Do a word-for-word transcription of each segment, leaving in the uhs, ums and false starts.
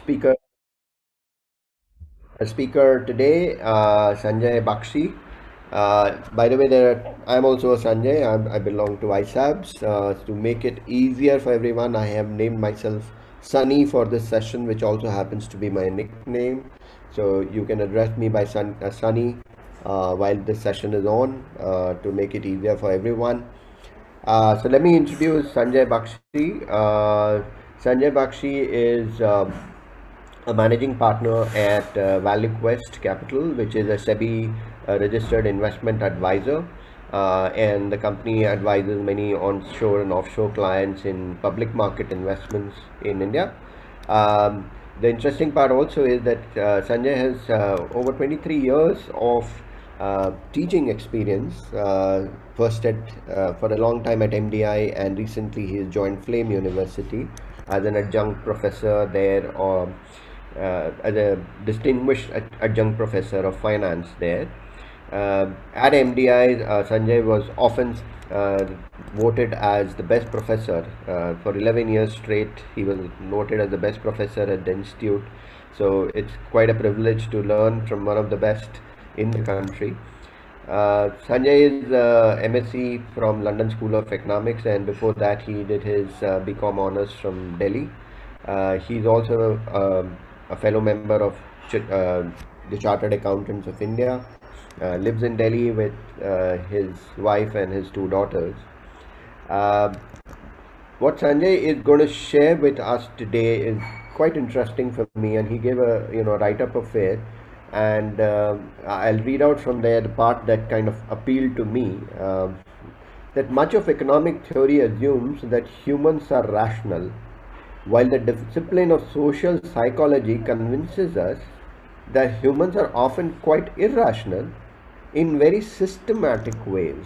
speaker, our speaker today, uh, Sanjay Bakshi. Uh, by the way, there are, I'm also a Sanjay. I'm, I belong to I S A B S. Uh, to make it easier for everyone, I have named myself Sunny for this session, which also happens to be my nickname. So you can address me by Sun, uh, Sunny uh, while this session is on uh, to make it easier for everyone. Uh, so let me introduce Sanjay Bakshi. Uh, Sanjay Bakshi is um, a managing partner at uh, ValueQuest Capital, which is a SEBI uh, registered investment advisor. Uh, and the company advises many onshore and offshore clients in public market investments in India. Um, the interesting part also is that uh, Sanjay has uh, over twenty-three years of uh, teaching experience. Uh, first at uh, for a long time at M D I, and recently he has joined Flame University as an adjunct professor there, or uh, as a distinguished ad- adjunct professor of finance there. Uh, at M D I, uh, Sanjay was often uh, voted as the best professor. Uh, for eleven years straight, he was noted as the best professor at the institute. So it's quite a privilege to learn from one of the best in the country. Uh, Sanjay is uh, M S c from London School of Economics, and before that he did his uh, B Com honors from Delhi. Uh, he's also um a fellow member of Ch- uh, the Chartered Accountants of India. Uh, lives in Delhi with uh, his wife and his two daughters. Uh, what Sanjay is going to share with us today is quite interesting for me, and he gave a you know write up of it, and um I'll read out from there the part that kind of appealed to me. Um that much of economic theory assumes that humans are rational, while the discipline of social psychology convinces us that humans are often quite irrational in very systematic ways.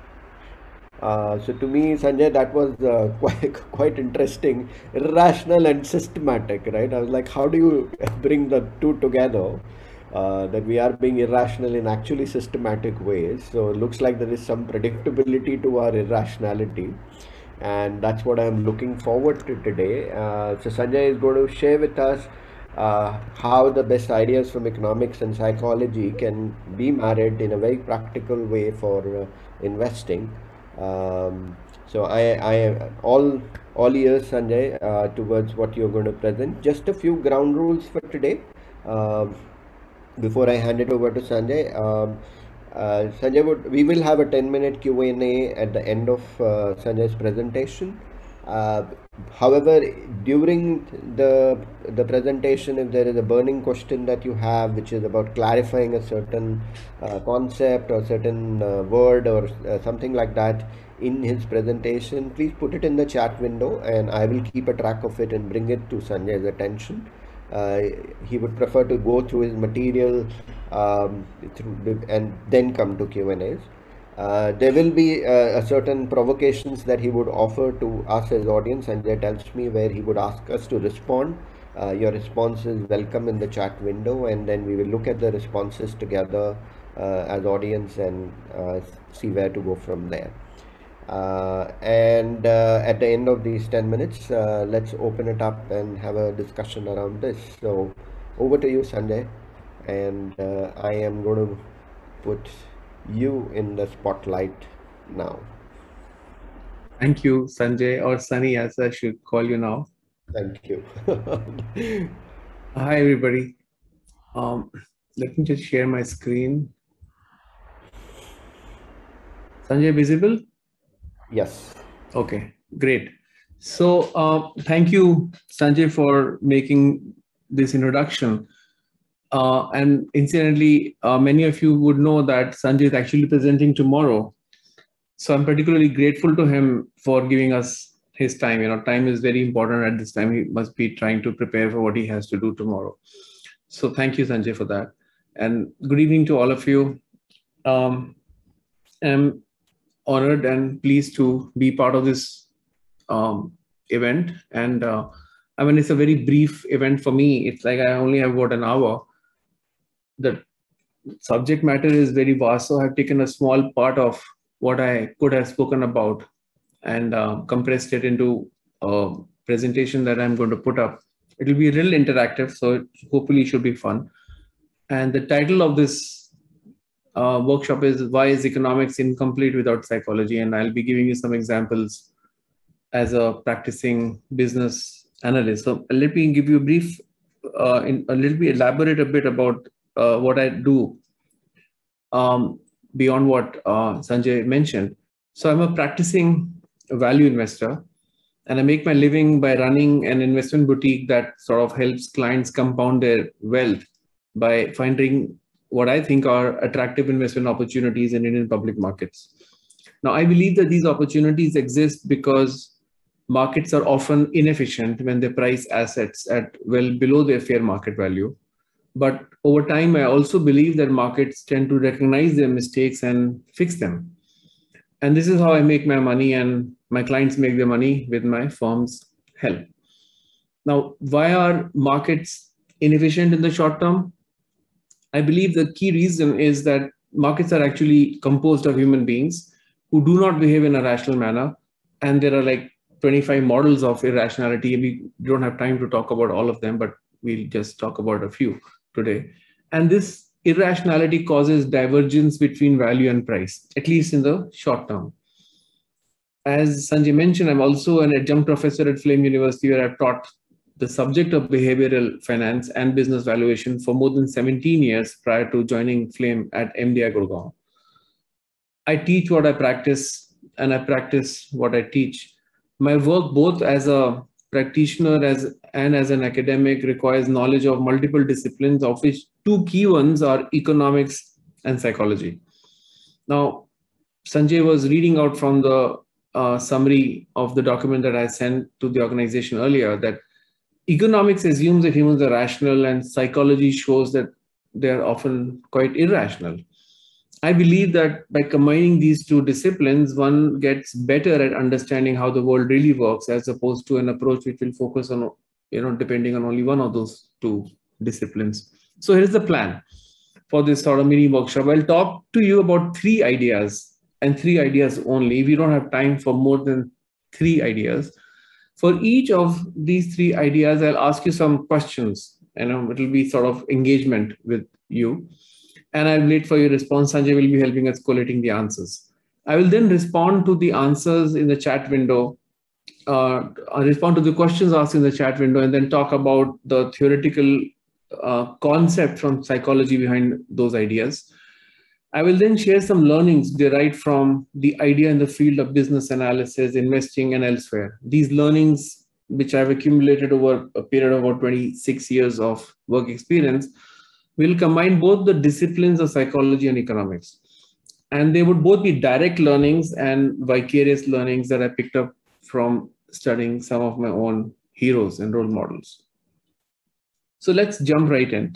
Uh, so to me, Sanjay, that was uh, quite quite interesting, irrational and systematic, right? I was like, how do you bring the two together? Uh, that we are being irrational in actually systematic ways. So it looks like there is some predictability to our irrationality, and that's what I'm looking forward to today. Uh, so Sanjay is going to share with us uh, how the best ideas from economics and psychology can be married in a very practical way for uh, investing. Um, so I, I all all ears, Sanjay, uh, towards what you're going to present. Just a few ground rules for today. Um Before I hand it over to Sanjay, um, uh, Sanjay would we will have a ten minute Q and A at the end of uh, Sanjay's presentation. Uh, However, during the the presentation, if there is a burning question that you have, which is about clarifying a certain uh, concept or certain uh, word or uh, something like that in his presentation, please put it in the chat window, and I will keep a track of it and bring it to Sanjay's attention. Uh, he would prefer to go through his material um, through the, and then come to Q and A's. Uh, there will be uh, a certain provocations that he would offer to us as audience, and that tells me where he would ask us to respond. Uh, your response is welcome in the chat window, and then we will look at the responses together uh, as audience and uh, see where to go from there. Uh, and uh, at the end of these ten minutes, uh, let's open it up and have a discussion around this. So, over to you, Sanjay. And uh, I am going to put you in the spotlight now. Thank you, Sanjay, or Sunny, as I should call you now. Thank you. Hi, everybody. Um, let me just share my screen. Sanjay, visible? Yes. Okay, great. So uh, thank you, Sanjay, for making this introduction. Uh, and incidentally, uh, many of you would know that Sanjay is actually presenting tomorrow. So I'm particularly grateful to him for giving us his time. You know, time is very important at this time. He must be trying to prepare for what he has to do tomorrow. So thank you, Sanjay, for that. And good evening to all of you. Um, I'm honored and pleased to be part of this um, event. And uh, I mean, it's a very brief event for me. It's like I only have about an hour. The subject matter is very vast, so I've taken a small part of what I could have spoken about and uh, compressed it into a presentation that I'm going to put up. It will be real interactive, so it hopefully should be fun. And the title of this uh, workshop is Why is Economics Incomplete Without Psychology? And I'll be giving you some examples as a practicing business analyst. So let me give you a brief, uh, in, a little bit elaborate a bit about uh, what I do um, beyond what uh, Sanjay mentioned. So I'm a practicing value investor, and I make my living by running an investment boutique that sort of helps clients compound their wealth by finding what I think are attractive investment opportunities in Indian public markets. Now, I believe that these opportunities exist because markets are often inefficient when they price assets at well below their fair market value. But over time, I also believe that markets tend to recognize their mistakes and fix them. And this is how I make my money, and my clients make their money with my firm's help. Now, why are markets inefficient in the short term? I believe the key reason is that markets are actually composed of human beings who do not behave in a rational manner. And there are like twenty-five models of irrationality. We don't have time to talk about all of them, but we'll just talk about a few today. And this irrationality causes divergence between value and price, at least in the short term. As Sanjay mentioned, I'm also an adjunct professor at Flame University, where I've taught the subject of behavioral finance and business valuation for more than seventeen years prior to joining Flame at M D I Gurgaon. I teach what I practice, and I practice what I teach. My work, both as a practitioner as and as an academic, requires knowledge of multiple disciplines, of which two key ones are economics and psychology. Now, Sanjay was reading out from the uh, summary of the document that I sent to the organization earlier that economics assumes that humans are rational, and psychology shows that they are often quite irrational. I believe that by combining these two disciplines, one gets better at understanding how the world really works, as opposed to an approach which will focus on, you know, depending on only one of those two disciplines. So here's the plan for this sort of mini workshop. I'll talk to you about three ideas, and three ideas only. We don't have time for more than three ideas. For each of these three ideas, I'll ask you some questions, and you know, it'll be sort of engagement with you. And I'll wait for your response. Sanjay will be helping us collating the answers. I will then respond to the answers in the chat window. Uh, I'll respond to the questions asked in the chat window, and then talk about the theoretical uh, concept from psychology behind those ideas. I will then share some learnings derived from the idea in the field of business analysis, investing, and elsewhere. These learnings, which I've accumulated over a period of about twenty-six years of work experience, will combine both the disciplines of psychology and economics. And they would both be direct learnings and vicarious learnings that I picked up from studying some of my own heroes and role models. So let's jump right in.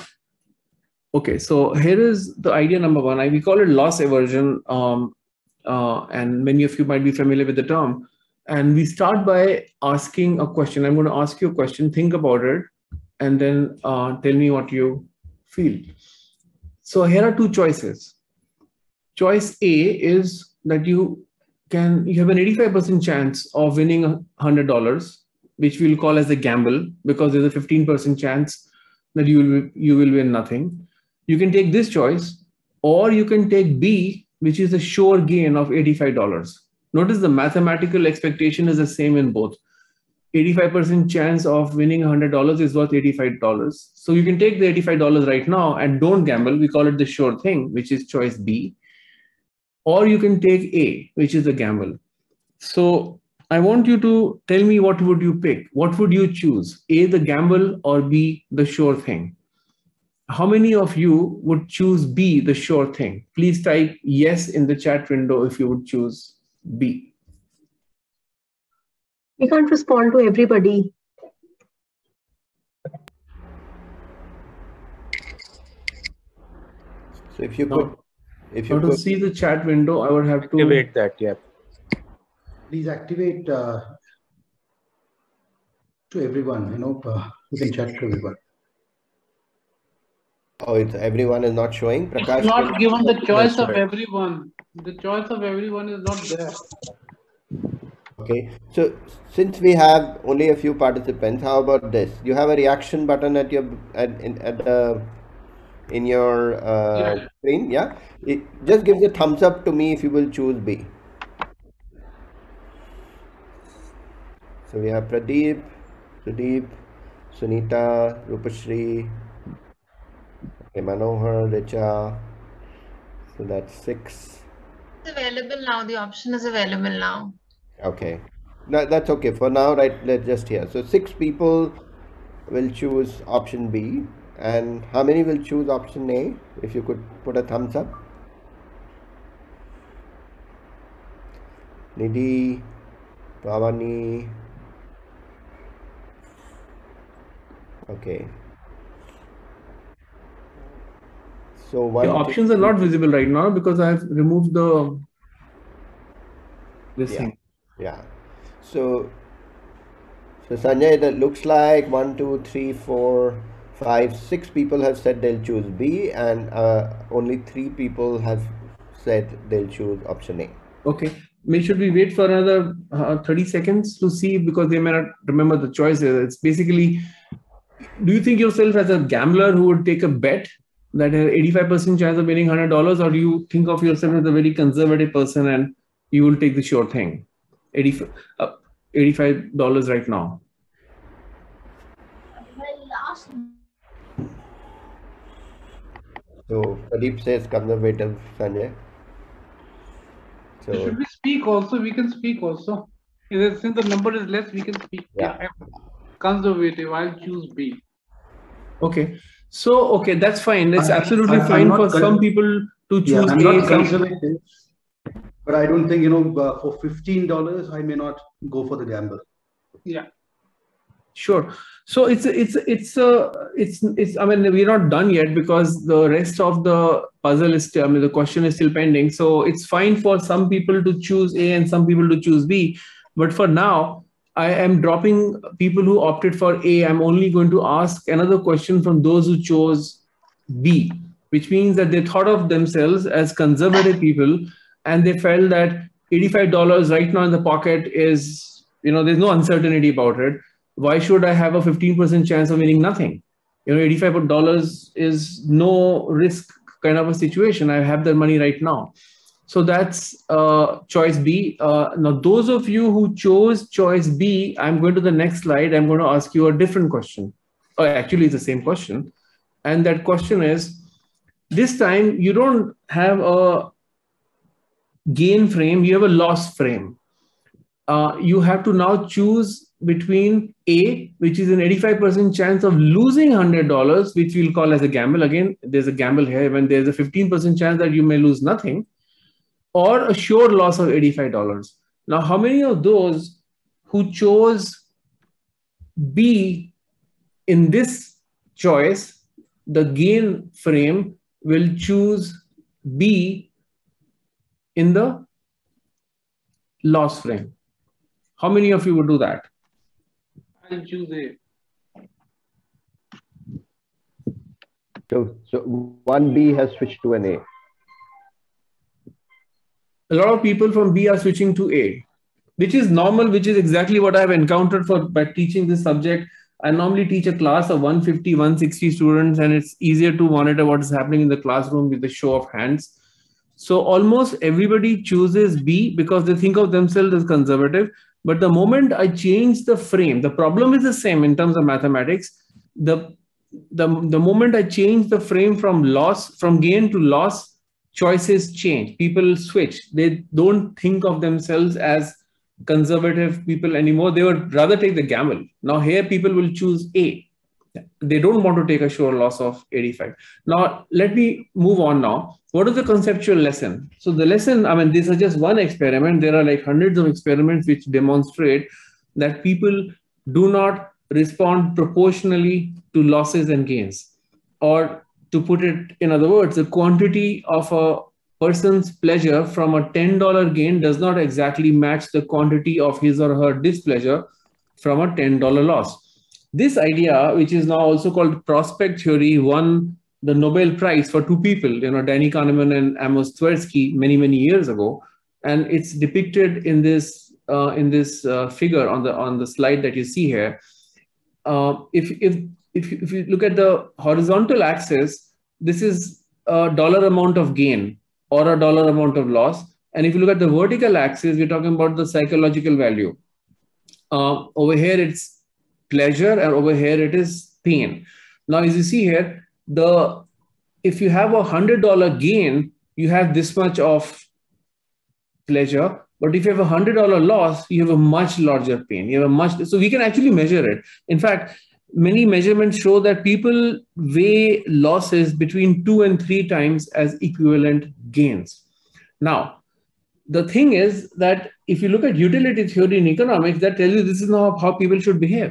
Okay, so here is the idea number one. I, we call it loss aversion, um, uh, and many of you might be familiar with the term. And we start by asking a question. I'm going to ask you a question, think about it, and then uh, tell me what you feel. So here are two choices. Choice A is that you can you have an eighty-five percent chance of winning one hundred dollars, which we'll call as a gamble, because there's a fifteen percent chance that you will you will win nothing. You can take this choice, or you can take B, which is a sure gain of eighty-five dollars. Notice the mathematical expectation is the same in both. eighty-five percent chance of winning one hundred dollars is worth eighty-five dollars. So you can take the eighty-five dollars right now and don't gamble. We call it the sure thing, which is choice B. Or you can take A, which is a gamble. So I want you to tell me, what would you pick? What would you choose? A, the gamble, or B, the sure thing? How many of you would choose B, the sure thing? Please type yes in the chat window if you would choose B. We can't respond to everybody. So if you could, if you Now could to see the chat window, I would have to activate that. Yeah. Please activate uh, to everyone. You know, uh, you can chat to everyone. Oh, it's everyone is not showing. Prakash, It's not given the choice That's of right. everyone. The choice of everyone is not there. Okay, so since we have only a few participants, how about this? You have a reaction button at your at in, at the in your uh, Yeah. screen, yeah? It just gives a thumbs up to me if you will choose B. So we have Pradeep, Sudeep, Sunita, Rupashri, okay, Manohar, Richa. So that's six. It's available now. The option is available now. Okay, that, that's okay for now, right? Let's just hear. So six people will choose option B, and how many will choose option A? If you could put a thumbs up. Nidhi, Pavani. Okay. So one. The options are not visible right now because I've removed the this Yeah. thing. Yeah. So, so Sanjay, that looks like one, two, three, four, five, six people have said they'll choose B, and uh, only three people have said they'll choose option A. Okay. May should we wait for another uh, thirty seconds to see, because they may not remember the choices. It's basically, do you think yourself as a gambler who would take a bet that has eighty-five percent chance of winning one hundred dollars, or do you think of yourself as a very conservative person and you will take the sure thing? eighty-five dollars right now. So Pradeep says conservative, Sanjay. So Should we speak also? We can speak also. Since the number is less, we can speak. Yeah. Yeah, I'm conservative. I'll choose B. Okay. So, okay, that's fine. That's I- absolutely I- I'm fine not for con- some people to Yeah, choose I'm A. not some- conservative, but I don't think, you know, uh, for fifteen dollars, I may not go for the gamble. Yeah. Sure. So it's it's it's uh, it's it's I mean, we're not done yet because the rest of the puzzle is still, I mean, the question is still pending. So it's fine for some people to choose A and some people to choose B. But for now, I am dropping people who opted for A. I'm only going to ask another question from those who chose B, which means that they thought of themselves as conservative people and they felt that eighty-five dollars right now in the pocket is, you know, there's no uncertainty about it. Why should I have a fifteen percent chance of winning nothing? You know, eighty-five dollars is no risk kind of a situation. I have that money right now. So that's uh, choice B. Uh, now, those of you who chose choice B, I'm going to the next slide. I'm going to ask you a different question. Oh, actually, it's the same question. And that question is, this time you don't have a gain frame, you have a loss frame. Uh, you have to now choose between A, which is an eighty-five percent chance of losing one hundred dollars, which we'll call as a gamble. Again, there's a gamble here when there's a fifteen percent chance that you may lose nothing, or a sure loss of eighty-five dollars. Now, how many of those who chose B in this choice, the gain frame, will choose B in the loss frame? How many of you would do that? I'll choose A. So, so one B has switched to an A. A lot of people from B are switching to A, which is normal, which is exactly what I've encountered for by teaching this subject. I normally teach a class of one fifty, one sixty students, and it's easier to monitor what is happening in the classroom with the show of hands. So almost everybody chooses B because they think of themselves as conservative. But the moment I change the frame, the problem is the same in terms of mathematics. The, the, the moment I change the frame from loss, from gain to loss, choices change. People switch. They don't think of themselves as conservative people anymore. They would rather take the gamble. Now here people will choose A. They don't want to take a sure loss of eighty-five. Now, let me move on now. What is the conceptual lesson? So the lesson, I mean, this is just one experiment. There are like hundreds of experiments which demonstrate that people do not respond proportionally to losses and gains. Or to put it in other words, the quantity of a person's pleasure from a ten dollar gain does not exactly match the quantity of his or her displeasure from a ten dollar loss. This idea, which is now also called prospect theory, won the Nobel Prize for two people, you know, Danny Kahneman and Amos Tversky, many, many years ago. And it's depicted in this uh, in this uh, figure on the on the slide that you see here, uh, if if if you, if you look at the horizontal axis, this is a dollar amount of gain or a dollar amount of loss, and if you look at the vertical axis, we're talking about the psychological value. Uh, over here it's pleasure, and over here it is pain. Now, as you see here, the if you have a hundred dollar gain, you have this much of pleasure. But if you have a hundred dollar loss, you have a much larger pain. You have a much so we can actually measure it. In fact, many measurements show that people weigh losses between two and three times as equivalent gains. Now, the thing is that if you look at utility theory in economics, that tells you this is not how people should behave.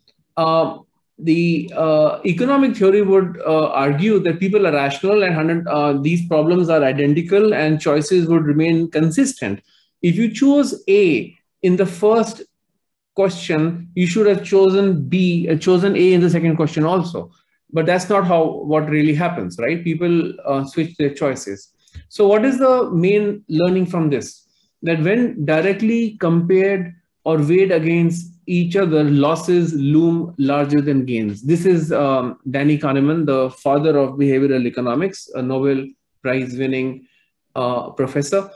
Uh, the uh, economic theory would uh, argue that people are rational and uh, these problems are identical and choices would remain consistent. If you choose A in the first question, you should have chosen B, uh, chosen A in the second question also. But that's not how what really happens, right? People uh, switch their choices. So what is the main learning from this? That when directly compared or weighed against each other, losses loom larger than gains. This is um, Danny Kahneman, the father of behavioral economics, a Nobel Prize winning uh, professor.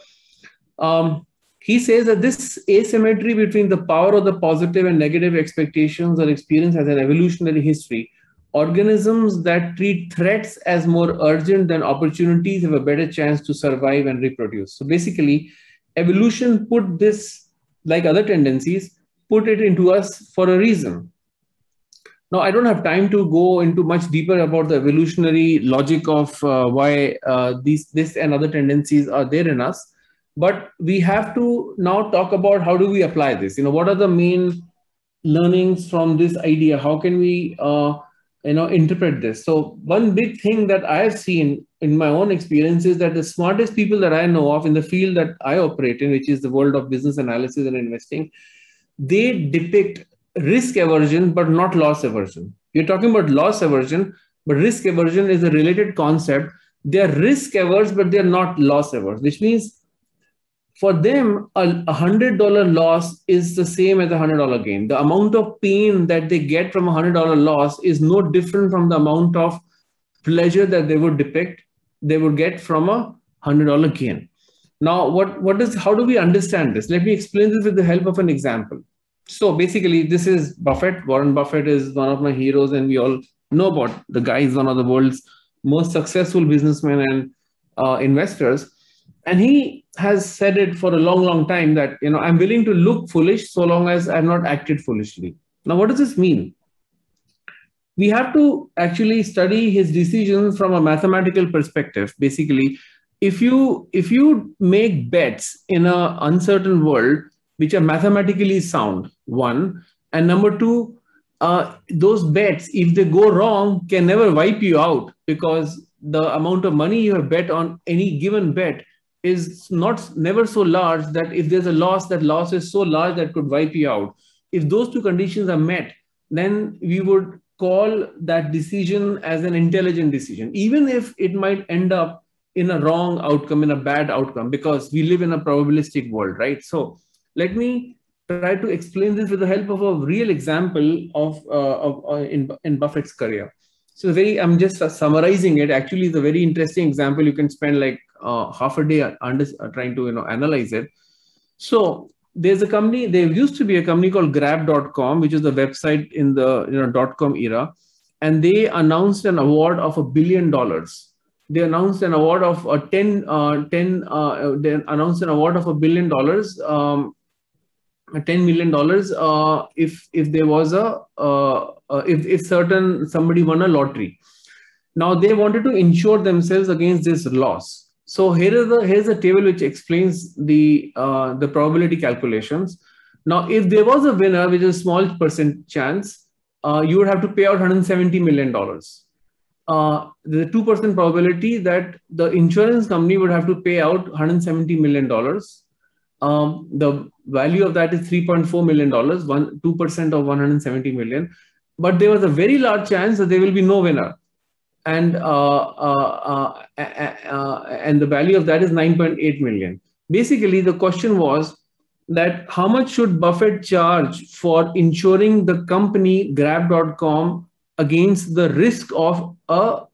Um, he says that this asymmetry between the power of the positive and negative expectations or experience has an evolutionary history. Organisms that treat threats as more urgent than opportunities have a better chance to survive and reproduce. So basically, evolution put this, like other tendencies, put it into us for a reason. Now, I don't have time to go into much deeper about the evolutionary logic of uh, why uh, these, this and other tendencies are there in us. But we have to now talk about how do we apply this? You know, what are the main learnings from this idea? How can we uh, you know, interpret this? So one big thing that I have seen in my own experience is that the smartest people that I know of in the field that I operate in, which is the world of business analysis and investing, they depict risk aversion, but not loss aversion. You're talking about loss aversion, but risk aversion is a related concept. They are risk averse, but they're not loss averse, which means for them, a hundred dollar loss is the same as a hundred dollar gain. The amount of pain that they get from a hundred dollar loss is no different from the amount of pleasure that they would depict, they would get from a hundred dollar gain. Now, what, what is, how do we understand this? Let me explain this with the help of an example. So basically, this is Buffett. Warren Buffett is one of my heroes, and we all know about the guy is one of the world's most successful businessmen and uh, investors. And he has said it for a long, long time that, you know, I'm willing to look foolish so long as I've not acted foolishly. Now, what does this mean? We have to actually study his decisions from a mathematical perspective. Basically, if you if you make bets in an uncertain world, which are mathematically sound, one, and number two, uh, those bets, if they go wrong, can never wipe you out, because the amount of money you have bet on any given bet is not never so large that if there's a loss, that loss is so large that could wipe you out. If those two conditions are met, then we would call that decision as an intelligent decision, even if it might end up in a wrong outcome, in a bad outcome, because we live in a probabilistic world, right? So let me try to explain this with the help of a real example of, uh, of uh, in, in Buffett's career. So very, I'm just uh, summarizing it. Actually, it's a very interesting example. You can spend like uh, half a day under, uh, trying to you know analyze it. So there's a company, there used to be a company called grab dot com, which is the website in the you know dot-com era. And they announced an award of a billion dollars. They announced an award of a ten, uh, ten, uh, they announced an award of a billion dollars, um, ten million dollars uh, if, if there was a, uh, uh, if, if certain, somebody won a lottery. Now they wanted to insure themselves against this loss. So here is the, here's a table which explains the, uh, the probability calculations. Now, if there was a winner, which is a small percent chance, uh, you would have to pay out one hundred seventy million dollars. Uh, the two percent probability that the insurance company would have to pay out one hundred seventy million dollars. Um, the value of that is three point four million dollars, one, two percent of one hundred seventy million. But there was a very large chance that there will be no winner. And, uh, uh, uh, uh, uh, and the value of that is nine point eight million. Basically, the question was, that how much should Buffett charge for insuring the company Grab dot com against the risk of a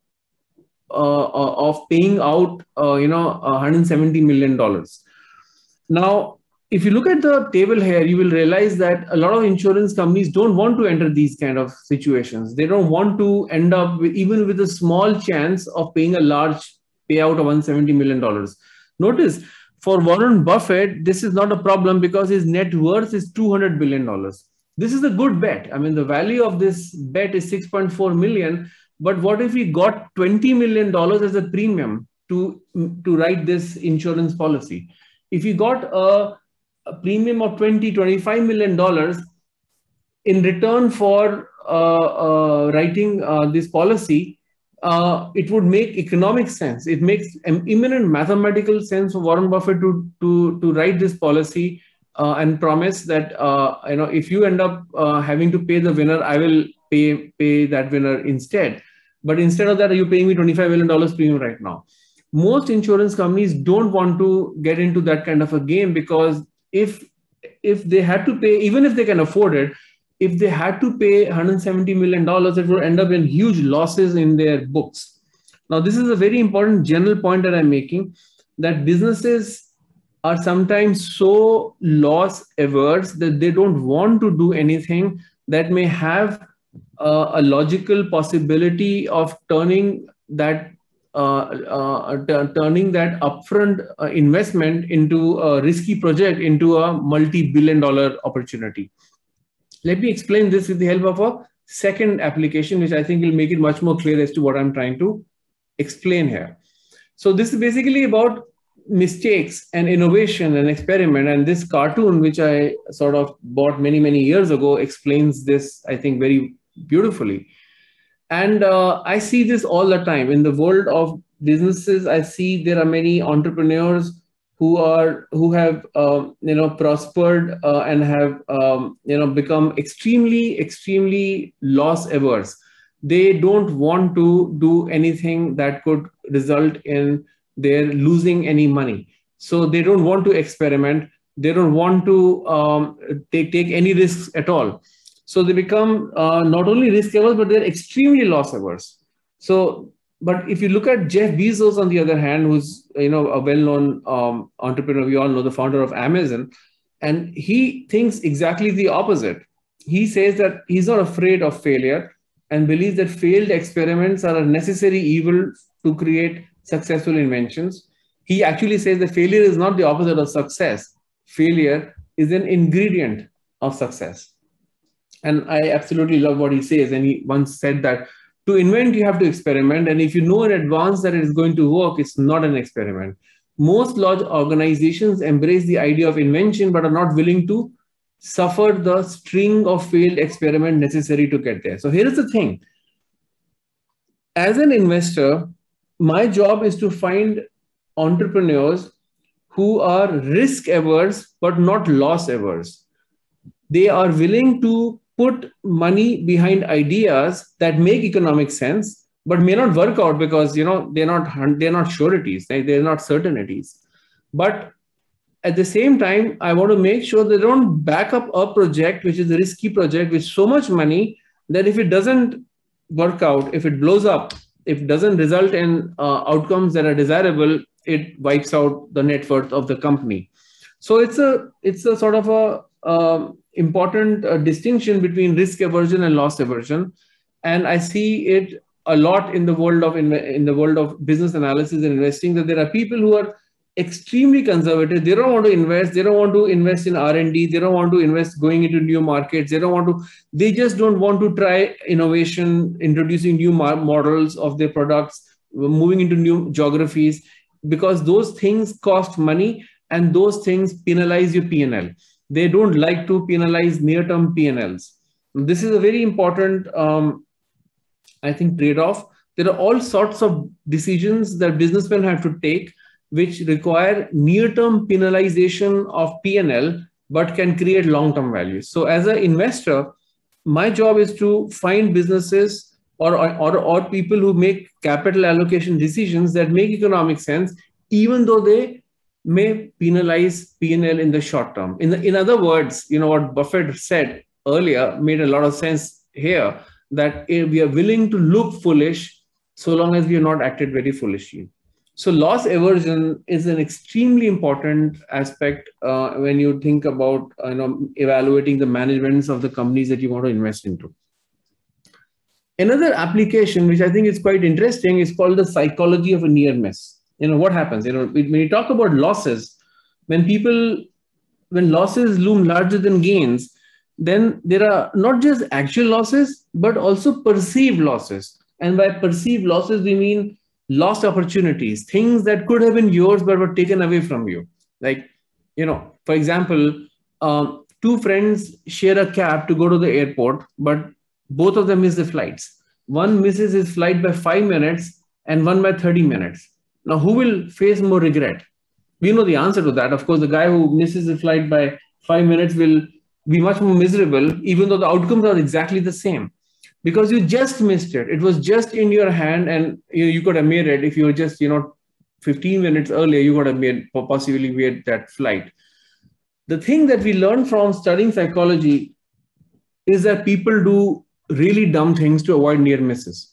uh, of paying out, uh, you know, one hundred seventy million dollars. Now, if you look at the table here, you will realize that a lot of insurance companies don't want to enter these kind of situations. They don't want to end up with, even with a small chance of paying a large payout of one hundred seventy million dollars. Notice, for Warren Buffett, this is not a problem because his net worth is two hundred billion dollars. This is a good bet. I mean, the value of this bet is six point four million. But what if he got twenty million dollars as a premium to, to write this insurance policy? If he got a, a premium of twenty, twenty-five million dollars in return for uh, uh, writing uh, this policy, uh, it would make economic sense. It makes an imminent mathematical sense for Warren Buffett to, to, to write this policy uh, and promise that, uh, you know, if you end up uh, having to pay the winner, I will pay, pay that winner instead. But instead of that, are you paying me twenty-five million dollars premium right now? Most insurance companies don't want to get into that kind of a game, because if if they had to pay, even if they can afford it, if they had to pay one hundred seventy million dollars, it would end up in huge losses in their books. Now, this is a very important general point that I'm making, that businesses are sometimes so loss averse that they don't want to do anything that may have uh, a logical possibility of turning that uh, uh, turning that upfront uh, investment into a risky project into a multi-billion dollar opportunity. Let me explain this with the help of a second application, which I think will make it much more clear as to what I'm trying to explain here. So this is basically about mistakes and innovation and experiment. And this cartoon, which I sort of bought many, many years ago, explains this, I think, very beautifully. And uh, I see this all the time in the world of businesses. I see there are many entrepreneurs who are who have uh, you know prospered uh, and have um, you know become extremely extremely loss averse. They don't want to do anything that could result in their losing any money. So they don't want to experiment. They don't want to um, take take any risks at all. So they become uh, not only risk averse, but they're extremely loss averse. So, but if you look at Jeff Bezos, on the other hand, who's you know a well-known um, entrepreneur, we all know, the founder of Amazon, and he thinks exactly the opposite. He says that he's not afraid of failure and believes that failed experiments are a necessary evil to create successful inventions. He actually says that failure is not the opposite of success. Failure is an ingredient of success. And I absolutely love what he says. And he once said that to invent, you have to experiment. And if you know in advance that it is going to work, it's not an experiment. Most large organizations embrace the idea of invention, but are not willing to suffer the string of failed experiments necessary to get there. So here is the thing. As an investor, my job is to find entrepreneurs who are risk averse, but not loss averse. They are willing to put money behind ideas that make economic sense, but may not work out because you know they're not they're not sureties, they're not certainties. But at the same time, I want to make sure they don't back up a project which is a risky project with so much money that if it doesn't work out, if it blows up, if it doesn't result in uh, outcomes that are desirable, it wipes out the net worth of the company. So it's a it's a sort of a uh, important uh, distinction between risk aversion and loss aversion, and I see it a lot in the world of in, in the world of business analysis and investing, that there are people who are extremely conservative. They don't want to invest. They don't want to invest in R and D. They don't want to invest going into new markets. They don't want to. They just don't want to try innovation, introducing new models of their products, moving into new geographies, because those things cost money and those things penalize your P and L. They don't like to penalize near-term P and Ls. This is a very important, um, I think, trade-off. There are all sorts of decisions that businessmen have to take which require near-term penalization of P and L, but can create long-term value. So as an investor, my job is to find businesses or, or, or people who make capital allocation decisions that make economic sense, even though they may penalize P and L in the short term. In, the, in other words, you know, what Buffett said earlier made a lot of sense here, that we are willing to look foolish so long as we have not acted very foolishly. So loss aversion is an extremely important aspect uh, when you think about uh, you know, evaluating the managements of the companies that you want to invest into. Another application, which I think is quite interesting, is called the psychology of a near miss. You know, what happens? You know, when you talk about losses, when people, when losses loom larger than gains, then there are not just actual losses, but also perceived losses. And by perceived losses, we mean lost opportunities, things that could have been yours but were taken away from you. Like, you know, for example, um, two friends share a cab to go to the airport, but both of them miss the flights. One misses his flight by five minutes and one by thirty minutes. Now, who will face more regret? We know the answer to that. Of course, the guy who misses the flight by five minutes will be much more miserable, even though the outcomes are exactly the same. Because you just missed it. It was just in your hand, and you, you could have made it if you were just, you know, fifteen minutes earlier, you could have made, possibly made that flight. The thing that we learned from studying psychology is that people do really dumb things to avoid near misses.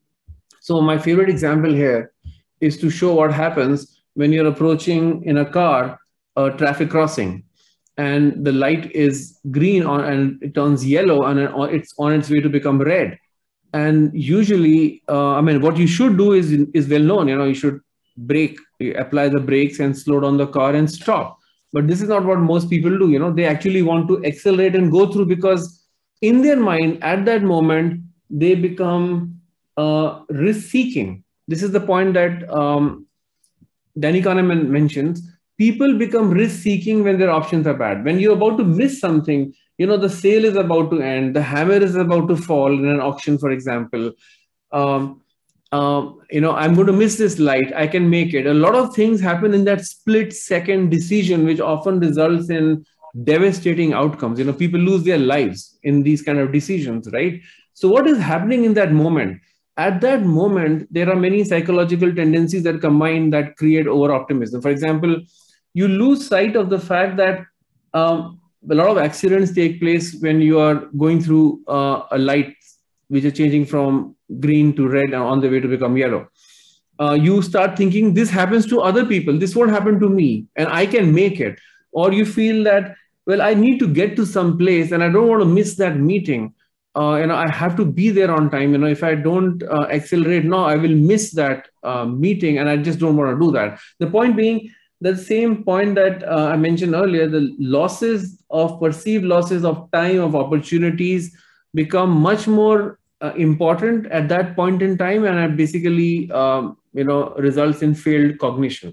So my favorite example here is to show what happens when you're approaching in a car a traffic crossing, and the light is green on and it turns yellow and it's on its way to become red. And usually, uh, I mean, what you should do is, is well known, you know, you should brake, you apply the brakes and slow down the car and stop. But this is not what most people do. You know, they actually want to accelerate and go through, because in their mind at that moment, they become uh, risk seeking. This is the point that um, Danny Kahneman mentions. People become risk-seeking when their options are bad. When you're about to miss something, you know, the sale is about to end, the hammer is about to fall in an auction, for example. Um, uh, you know, I'm going to miss this light, I can make it. A lot of things happen in that split-second decision, which often results in devastating outcomes. You know, people lose their lives in these kind of decisions, right? So what is happening in that moment? At that moment, there are many psychological tendencies that combine that create over-optimism. For example, you lose sight of the fact that um, a lot of accidents take place when you are going through uh, a light which is changing from green to red and on the way to become yellow. Uh, you start thinking, this happens to other people, this won't happen to me, and I can make it. Or you feel that, well, I need to get to some place and I don't want to miss that meeting. Uh, you know, I have to be there on time. You know, if I don't uh, accelerate now, I will miss that uh, meeting, and I just don't want to do that. The point being, the same point that uh, I mentioned earlier, the losses of perceived losses of time, of opportunities become much more uh, important at that point in time, and it basically, um, you know, results in failed cognition.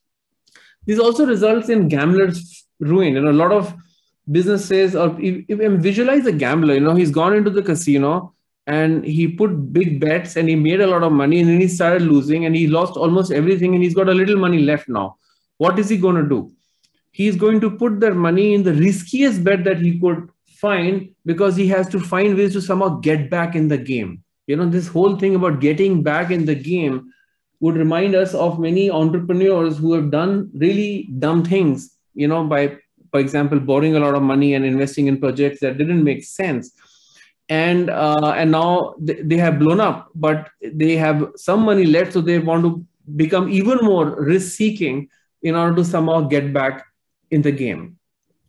This also results in gamblers' ruin. You know, a lot of businesses, or if, if visualize a gambler, you know, he's gone into the casino and he put big bets and he made a lot of money, and then he started losing and he lost almost everything, and he's got a little money left now. What is he going to do? He's going to put that money in the riskiest bet that he could find, because he has to find ways to somehow get back in the game. You know, this whole thing about getting back in the game would remind us of many entrepreneurs who have done really dumb things, you know, by, for example, borrowing a lot of money and investing in projects that didn't make sense. And, uh, and now they, they have blown up, but they have some money left, so they want to become even more risk-seeking in order to somehow get back in the game.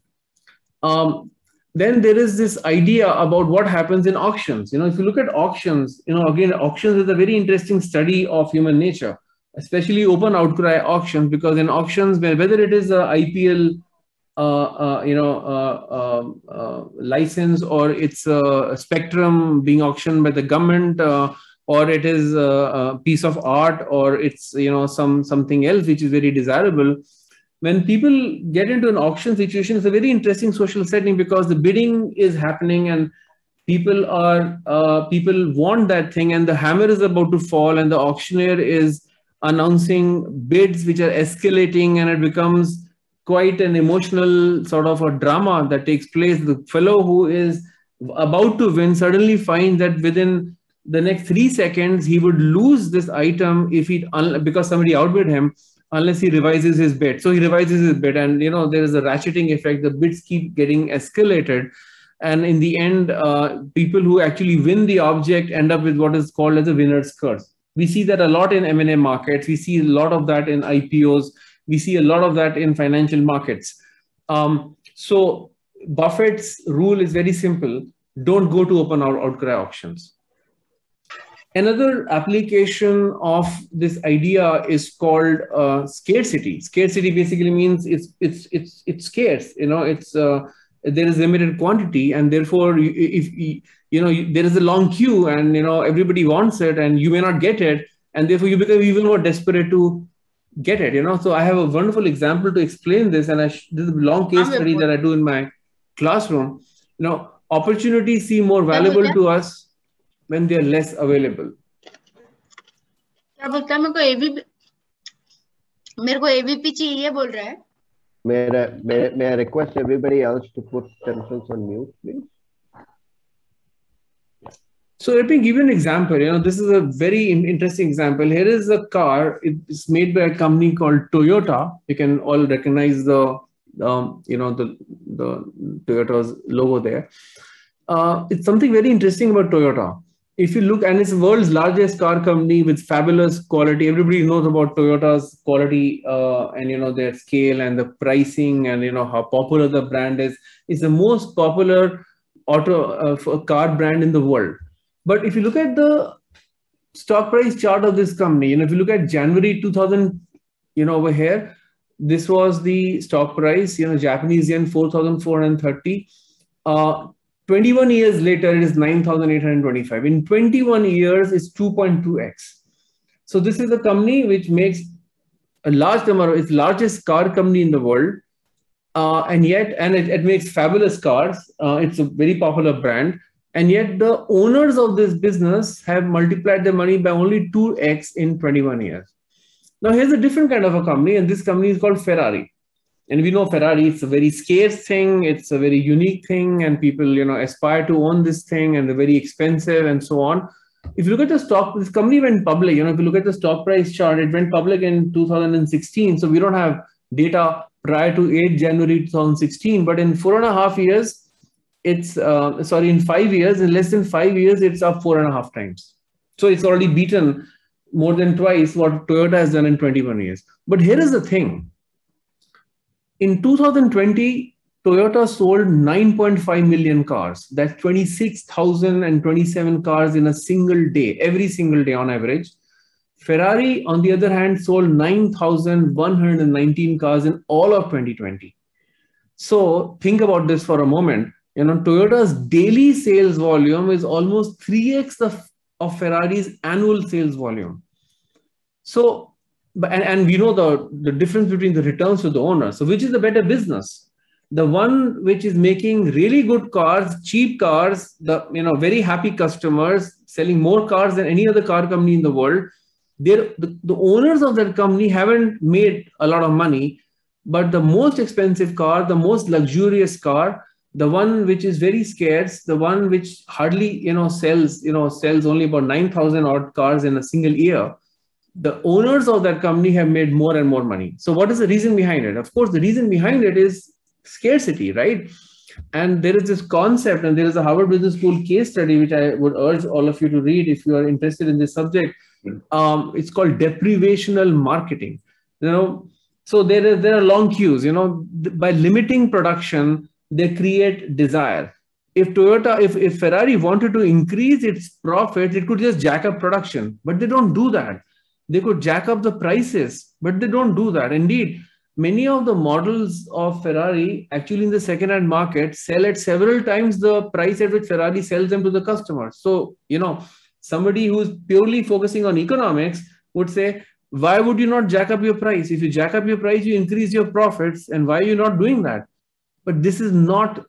Um, then there is this idea about what happens in auctions. You know, if you look at auctions, you know, again, auctions is a very interesting study of human nature, especially open outcry auctions, because in auctions, whether it is a I P L, uh, uh, you know, uh, uh, uh, license, or it's a spectrum being auctioned by the government, uh, or it is a, a piece of art, or it's, you know, some something else which is very desirable. When people get into an auction situation, it's a very interesting social setting, because the bidding is happening and people are uh, people want that thing, and the hammer is about to fall, and the auctioneer is announcing bids which are escalating, and it becomes quite an emotional sort of a drama that takes place. The fellow who is about to win suddenly finds that within the next three seconds, he would lose this item if he, because somebody outbid him, unless he revises his bid. So he revises his bid, and you know there is a ratcheting effect. The bids keep getting escalated, and in the end, uh, people who actually win the object end up with what is called as a winner's curse. We see that a lot in M and A markets. We see a lot of that in I P Os. We see a lot of that in financial markets. Um, so Buffett's rule is very simple. Don't go to open out outcry auctions. Another application of this idea is called uh, scarcity. Scarcity basically means it's it's it's it's scarce. You know, it's uh, there is limited quantity, and therefore, if you know there is a long queue, and you know everybody wants it, and you may not get it, and therefore you become even more desperate to get it. You know, so I have a wonderful example to explain this, and I this is a long case study that I do in my classroom. You know, opportunities seem more valuable to us when they are less available. क्या बोलता है? मेरे को ABP मेरे को ABP चाहिए बोल रहा है. May I, may, may I request everybody else to put themselves on mute, please? So let me give you an example. You know, this is a very interesting example. Here is a car. It's made by a company called Toyota. You can all recognize the, um, you know, the the Toyota's logo there. Uh, it's something very interesting about Toyota. If you look, and it's the world's largest car company with fabulous quality. Everybody knows about Toyota's quality uh, and, you know, their scale and the pricing and, you know, how popular the brand is. It's the most popular auto uh, car brand in the world. But if you look at the stock price chart of this company, you know, if you look at January two thousand, you know, over here, this was the stock price, you know, Japanese yen four thousand four hundred thirty. Uh, twenty-one years later, it is nine thousand eight hundred twenty-five. In twenty-one years, it's two point two x. So this is a company which makes a large number of, it's the largest car company in the world. Uh, and yet, and it, it makes fabulous cars. Uh, it's a very popular brand. And yet the owners of this business have multiplied their money by only two x in twenty-one years. Now here's a different kind of a company, and this company is called Ferrari. And we know Ferrari, it's a very scarce thing, it's a very unique thing, and people, you know, aspire to own this thing, and they're very expensive and so on. If you look at the stock, this company went public, you know, if you look at the stock price chart, it went public in two thousand sixteen. So we don't have data prior to eighth January two thousand sixteen, but in four and a half years, it's, uh, sorry, in five years, in less than five years, it's up four and a half times. So it's already beaten more than twice what Toyota has done in twenty-one years. But here is the thing. In two thousand twenty, Toyota sold nine point five million cars. That's twenty-six thousand twenty-seven cars in a single day, every single day on average. Ferrari, on the other hand, sold nine thousand one hundred nineteen cars in all of twenty twenty. So think about this for a moment. You know, Toyota's daily sales volume is almost three x of, of Ferrari's annual sales volume. So, and, and we know the, the difference between the returns to the owner. So which is the better business? The one which is making really good cars, cheap cars, the, you know, very happy customers, selling more cars than any other car company in the world. They're, the, the owners of that company haven't made a lot of money, but the most expensive car, the most luxurious car, the one which is very scarce, the one which hardly, you know, sells, you know, sells only about nine thousand odd cars in a single year, the owners of that company have made more and more money. So what is the reason behind it? Of course, the reason behind it is scarcity, right? And there is this concept, and there is a Harvard Business School case study, which I would urge all of you to read if you are interested in this subject. Um, it's called deprivational marketing. You know, so there is there are long queues. You know, by limiting production, they create desire. If Toyota, if, if Ferrari wanted to increase its profits, it could just jack up production, but they don't do that. They could jack up the prices, but they don't do that. Indeed, many of the models of Ferrari actually in the second-hand market sell at several times the price at which Ferrari sells them to the customers. So, you know, somebody who's purely focusing on economics would say, why would you not jack up your price? If you jack up your price, you increase your profits. And why are you not doing that? But this is not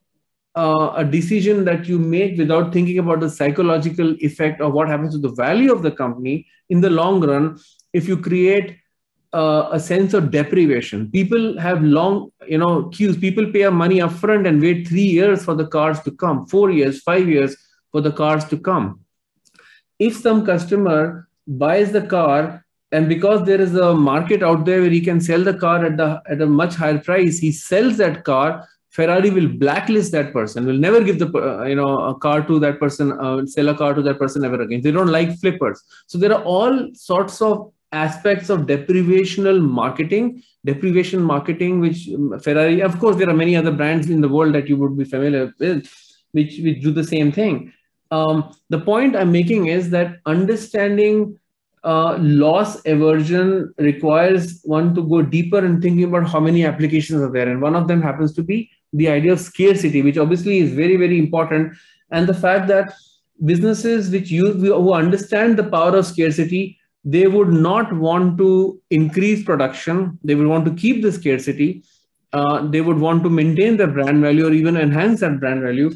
uh, a decision that you make without thinking about the psychological effect of what happens to the value of the company in the long run. If you create uh, a sense of deprivation, people have long, you know, queues. People pay money upfront and wait three years for the cars to come, four years, five years for the cars to come. If some customer buys the car and because there is a market out there where he can sell the car at the at a much higher price, he sells that car. Ferrari will blacklist that person, will never give the uh, you know a car to that person, uh, sell a car to that person ever again. They don't like flippers. So there are all sorts of aspects of deprivational marketing, deprivation marketing, which um, Ferrari, of course, there are many other brands in the world that you would be familiar with, which, which do the same thing. Um, the point I'm making is that understanding uh, loss aversion requires one to go deeper and thinking about how many applications are there. And one of them happens to be the idea of scarcity, which obviously is very, very important. And the fact that businesses which use, who understand the power of scarcity, they would not want to increase production. They would want to keep the scarcity. Uh, they would want to maintain their brand value or even enhance that brand value,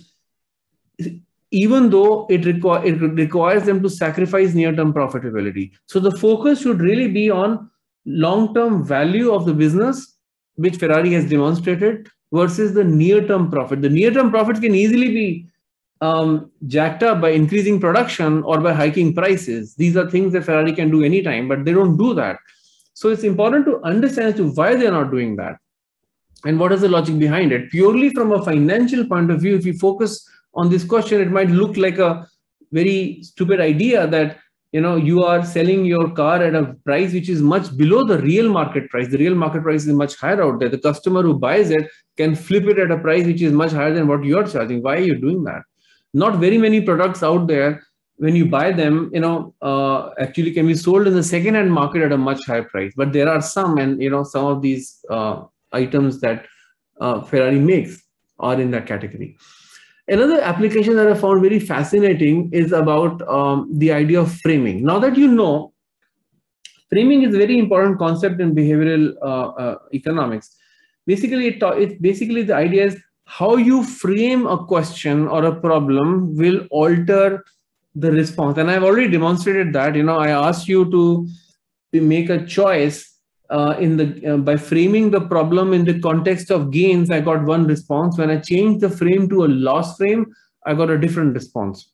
even though it, require, it requires them to sacrifice near-term profitability. So the focus should really be on long-term value of the business, which Ferrari has demonstrated, versus the near-term profit. The near-term profit can easily be um, jacked up by increasing production or by hiking prices. These are things that Ferrari can do anytime, but they don't do that. So it's important to understand as to why they're not doing that and what is the logic behind it. Purely from a financial point of view, if you focus on this question, it might look like a very stupid idea that, you know, you are selling your car at a price which is much below the real market price. The real market price is much higher out there. The customer who buys it can flip it at a price which is much higher than what you're charging. Why are you doing that? Not very many products out there, when you buy them, you know, uh, actually can be sold in the second-hand market at a much higher price. But there are some, and you know, some of these uh, items that uh, Ferrari makes are in that category. Another application that I found very fascinating is about um, the idea of framing. Now that you know, framing is a very important concept in behavioral uh, uh, economics. Basically, it, it basically the idea is how you frame a question or a problem will alter the response. And I've already demonstrated that. You know, I asked you to, to make a choice uh, in the uh, by framing the problem in the context of gains. I got one response. When I changed the frame to a loss frame, I got a different response.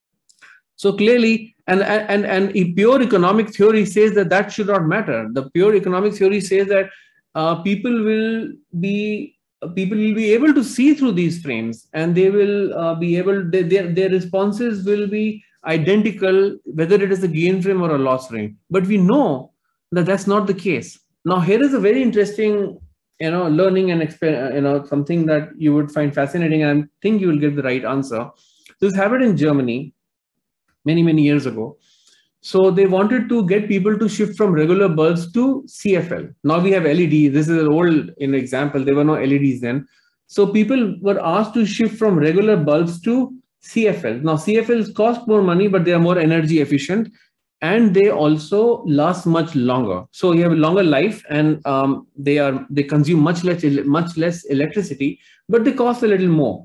So clearly, and and and a pure economic theory says that that should not matter. The pure economic theory says that uh, people will be people will be able to see through these frames, and they will uh, be able, they, their, their responses will be identical, whether it is a gain frame or a loss frame. But we know that that's not the case. Now, here is a very interesting, you know, learning and, you know, something that you would find fascinating, and I think you will get the right answer. This happened in Germany many, many years ago. So they wanted to get people to shift from regular bulbs to C F L. Now we have L E D. This is an old in example. There were no L E Ds then. So people were asked to shift from regular bulbs to C F L. Now C F Ls cost more money, but they are more energy efficient, and they also last much longer. So you have a longer life, and um, they are they consume much less much less electricity, but they cost a little more.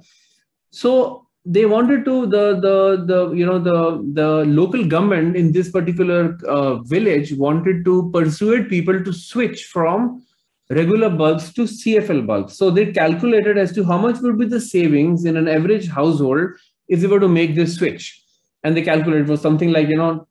So they wanted to, the the the you know the the local government in this particular uh, village wanted to persuade people to switch from regular bulbs to C F L bulbs. So they calculated as to how much would be the savings in an average household if they were to make this switch, and they calculated for something like, you know,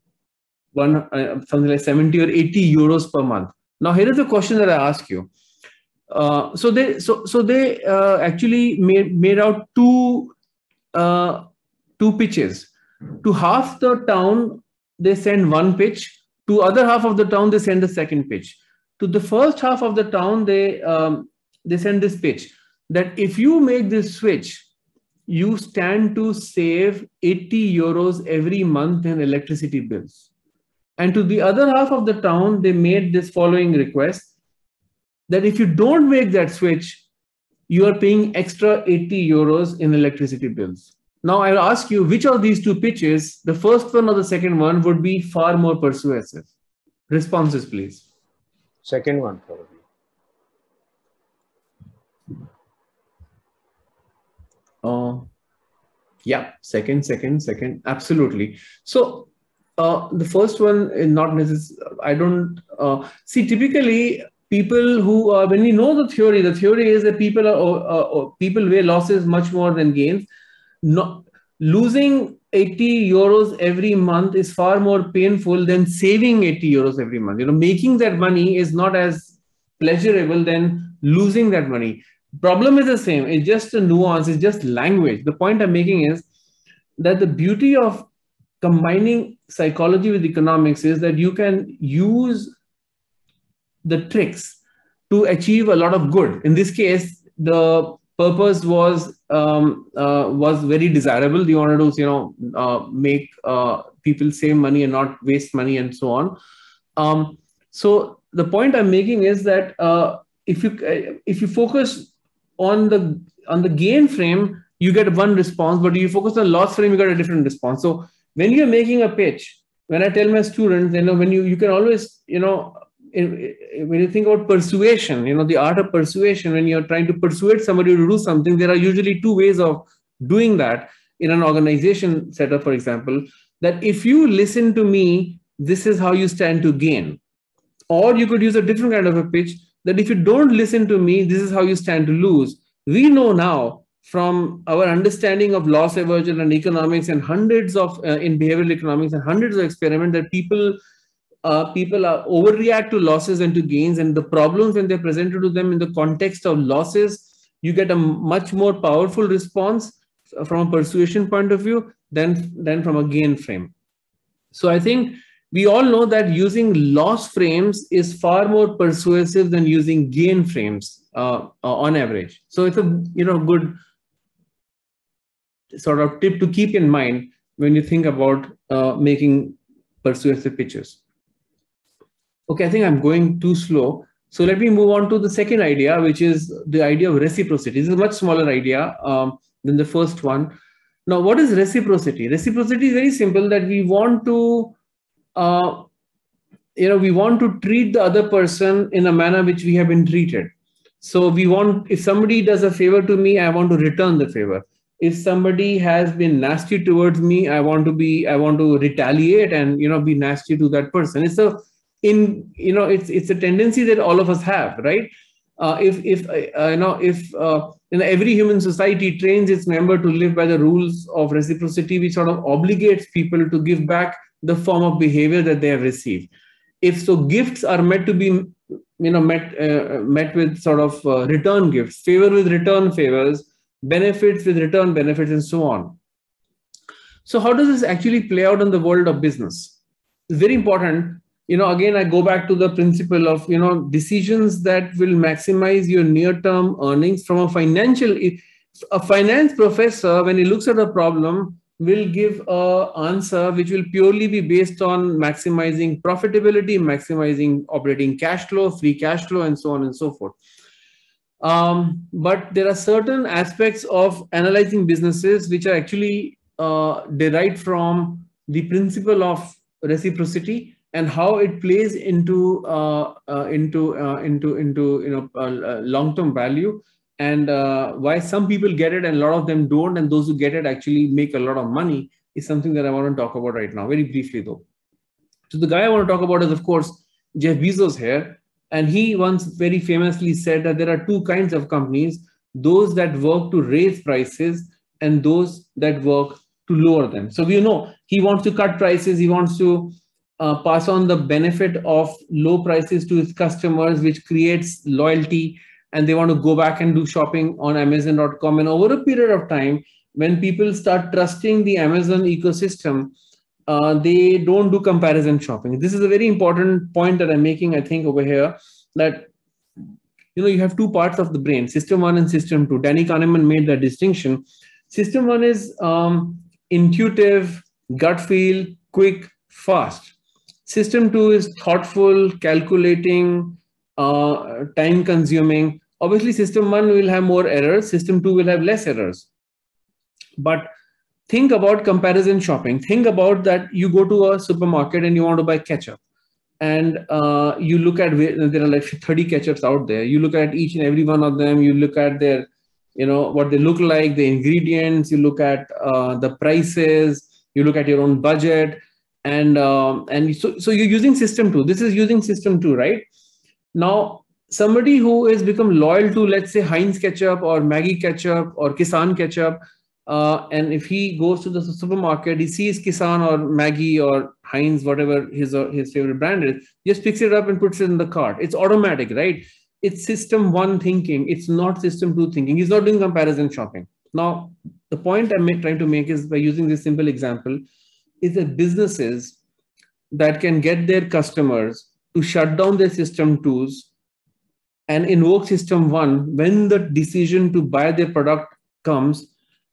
one uh, something like seventy or eighty euros per month. Now here is a question that I ask you. Uh, so they so so they uh, actually made made out two. Uh, two pitches. To half the town, they send one pitch. To other half of the town, they send the second pitch. To the first half of the town, they um, they send this pitch that if you make this switch, you stand to save eighty euros every month in electricity bills. And to the other half of the town, they made this following request that if you don't make that switch, you are paying extra eighty euros in electricity bills. Now I'll ask you, which of these two pitches, the first one or the second one, would be far more persuasive? Responses, please. Second one, probably. Uh, yeah, second, second, second, absolutely. So uh, the first one is not necessary. I don't uh, see typically. People who, uh, when we know the theory, the theory is that people are uh, uh, people weigh losses much more than gains. No, losing eighty euros every month is far more painful than saving eighty euros every month. You know, making that money is not as pleasurable than losing that money. Problem is the same. It's just a nuance. It's just language. The point I'm making is that the beauty of combining psychology with economics is that you can use the tricks to achieve a lot of good. In this case, the purpose was um, uh, was very desirable. You wanted to, you know, uh, make uh, people save money and not waste money and so on. Um, so the point I'm making is that uh, if you if you focus on the on the gain frame, you get one response, but if you focus on loss frame, you get a different response. So when you're making a pitch, when I tell my students, you know, when you you can always, you know, in, in, when you think about persuasion, you know, the art of persuasion, when you're trying to persuade somebody to do something, there are usually two ways of doing that in an organization setup, for example, that if you listen to me, this is how you stand to gain. Or you could use a different kind of a pitch that if you don't listen to me, this is how you stand to lose. We know now from our understanding of loss aversion and economics and hundreds of uh, in behavioral economics and hundreds of experiments that people uh, people are overreact to losses and to gains, and the problems when they're presented to them in the context of losses, you get a much more powerful response from a persuasion point of view than than from a gain frame. So I think we all know that using loss frames is far more persuasive than using gain frames uh, uh, on average. So it's a you know good sort of tip to keep in mind when you think about uh, making persuasive pitches. Okay, I think I'm going too slow. So let me move on to the second idea, which is the idea of reciprocity. This is a much smaller idea um, than the first one. Now, what is reciprocity? Reciprocity is very simple, that we want to, uh, you know, we want to treat the other person in a manner which we have been treated. So we want, if somebody does a favor to me, I want to return the favor. If somebody has been nasty towards me, I want to be, I want to retaliate and, you know, be nasty to that person. It's a, in, you know, it's, it's a tendency that all of us have, right? Uh, if, if, uh, you know, if, uh, you know, every human society trains its member to live by the rules of reciprocity, which sort of obligates people to give back the form of behavior that they have received. If so, gifts are meant to be, you know, met, uh, met with sort of uh, return gifts, favor with return favors, benefits with return benefits, and so on. So how does this actually play out in the world of business? It's very important. You know, again, I go back to the principle of, you know, decisions that will maximize your near-term earnings from a financial, a finance professor, when he looks at a problem, will give a answer which will purely be based on maximizing profitability, maximizing operating cash flow, free cash flow, and so on and so forth. Um, but there are certain aspects of analyzing businesses which are actually uh, derived from the principle of reciprocity and how it plays into uh, uh, into uh, into into you know uh, long-term value, and uh, why some people get it and a lot of them don't, and those who get it actually make a lot of money, is something that I want to talk about right now, very briefly though. So the guy I want to talk about is, of course, Jeff Bezos here. And he once very famously said that there are two kinds of companies, those that work to raise prices and those that work to lower them. So we know he wants to cut prices, he wants to uh, pass on the benefit of low prices to his customers, which creates loyalty, and they want to go back and do shopping on Amazon dot com. And over a period of time, when people start trusting the Amazon ecosystem, Uh, they don't do comparison shopping. This is a very important point that I'm making, I think, over here, that, you know, you have two parts of the brain, system one and system two. Danny Kahneman made that distinction. System one is um, intuitive, gut feel, quick, fast. System two is thoughtful, calculating, uh, time consuming. Obviously, system one will have more errors. System two will have less errors. But think about comparison shopping. Think about that you go to a supermarket and you want to buy ketchup. And uh, you look at, there are like thirty ketchups out there. You look at each and every one of them. You look at their, you know, what they look like, the ingredients. You look at uh, the prices. You look at your own budget. And, um, and so, so you're using system two. This is using system two, right? Now, somebody who has become loyal to, let's say, Heinz ketchup or Maggi ketchup or Kisan ketchup, Uh, and if he goes to the supermarket, he sees Kisan or Maggie or Heinz, whatever his or his favorite brand is, just picks it up and puts it in the cart. It's automatic, right? It's system one thinking. It's not system two thinking. He's not doing comparison shopping. Now, the point I'm trying to make is by using this simple example is that businesses that can get their customers to shut down their system twos and invoke system one when the decision to buy their product comes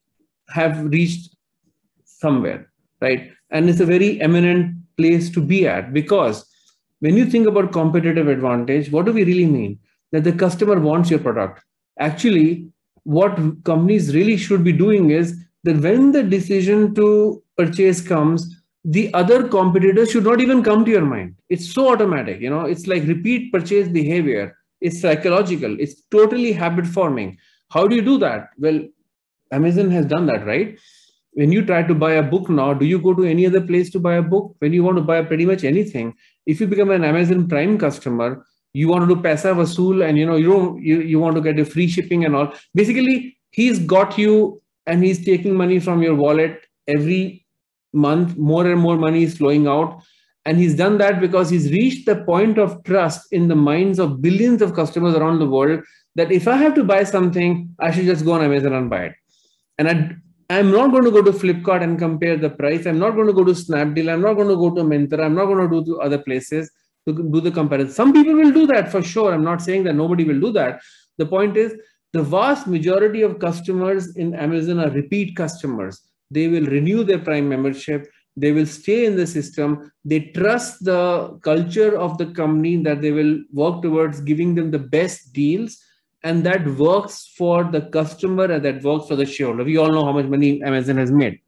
have reached somewhere, right? And it's a very eminent place to be at, because when you think about competitive advantage, what do we really mean? That the customer wants your product. Actually, what companies really should be doing is that when the decision to purchase comes, the other competitors should not even come to your mind. It's so automatic, you know, it's like repeat purchase behavior. It's psychological. It's totally habit forming. How do you do that? Well, Amazon has done that, right? When you try to buy a book now, do you go to any other place to buy a book? When you want to buy pretty much anything, if you become an Amazon Prime customer, you want to do paisa vasool, and you know you don't you, you want to get a free shipping and all. Basically, he's got you and he's taking money from your wallet every month. More and more money is flowing out. And he's done that because he's reached the point of trust in the minds of billions of customers around the world that if I have to buy something, I should just go on Amazon and buy it. And I, I'm not going to go to Flipkart and compare the price. I'm not going to go to Snapdeal. I'm not going to go to Myntra. I'm not going to do to other places to do the comparison. Some people will do that for sure. I'm not saying that nobody will do that. The point is the vast majority of customers in Amazon are repeat customers. They will renew their Prime membership. They will stay in the system. They trust the culture of the company that they will work towards giving them the best deals. And that works for the customer and that works for the shareholder. We all know how much money Amazon has made.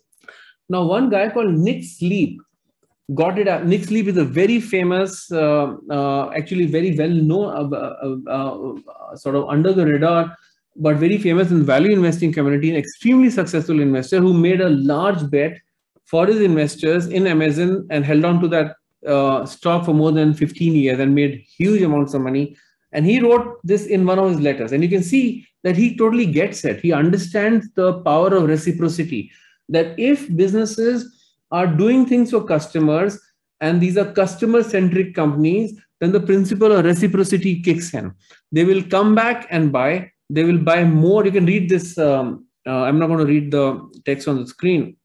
Now, one guy called Nick Sleep got it up. Nick Sleep is a very famous, uh, uh, actually very well known, uh, uh, uh, sort of under the radar, but very famous in the value investing community, an extremely successful investor who made a large bet for his investors in Amazon and held on to that uh, stock for more than fifteen years and made huge amounts of money. And he wrote this in one of his letters. And you can see that he totally gets it. He understands the power of reciprocity, that if businesses are doing things for customers and these are customer-centric companies, then the principle of reciprocity kicks in. They will come back and buy. They will buy more. You can read this. Um, uh, I'm not going to read the text on the screen.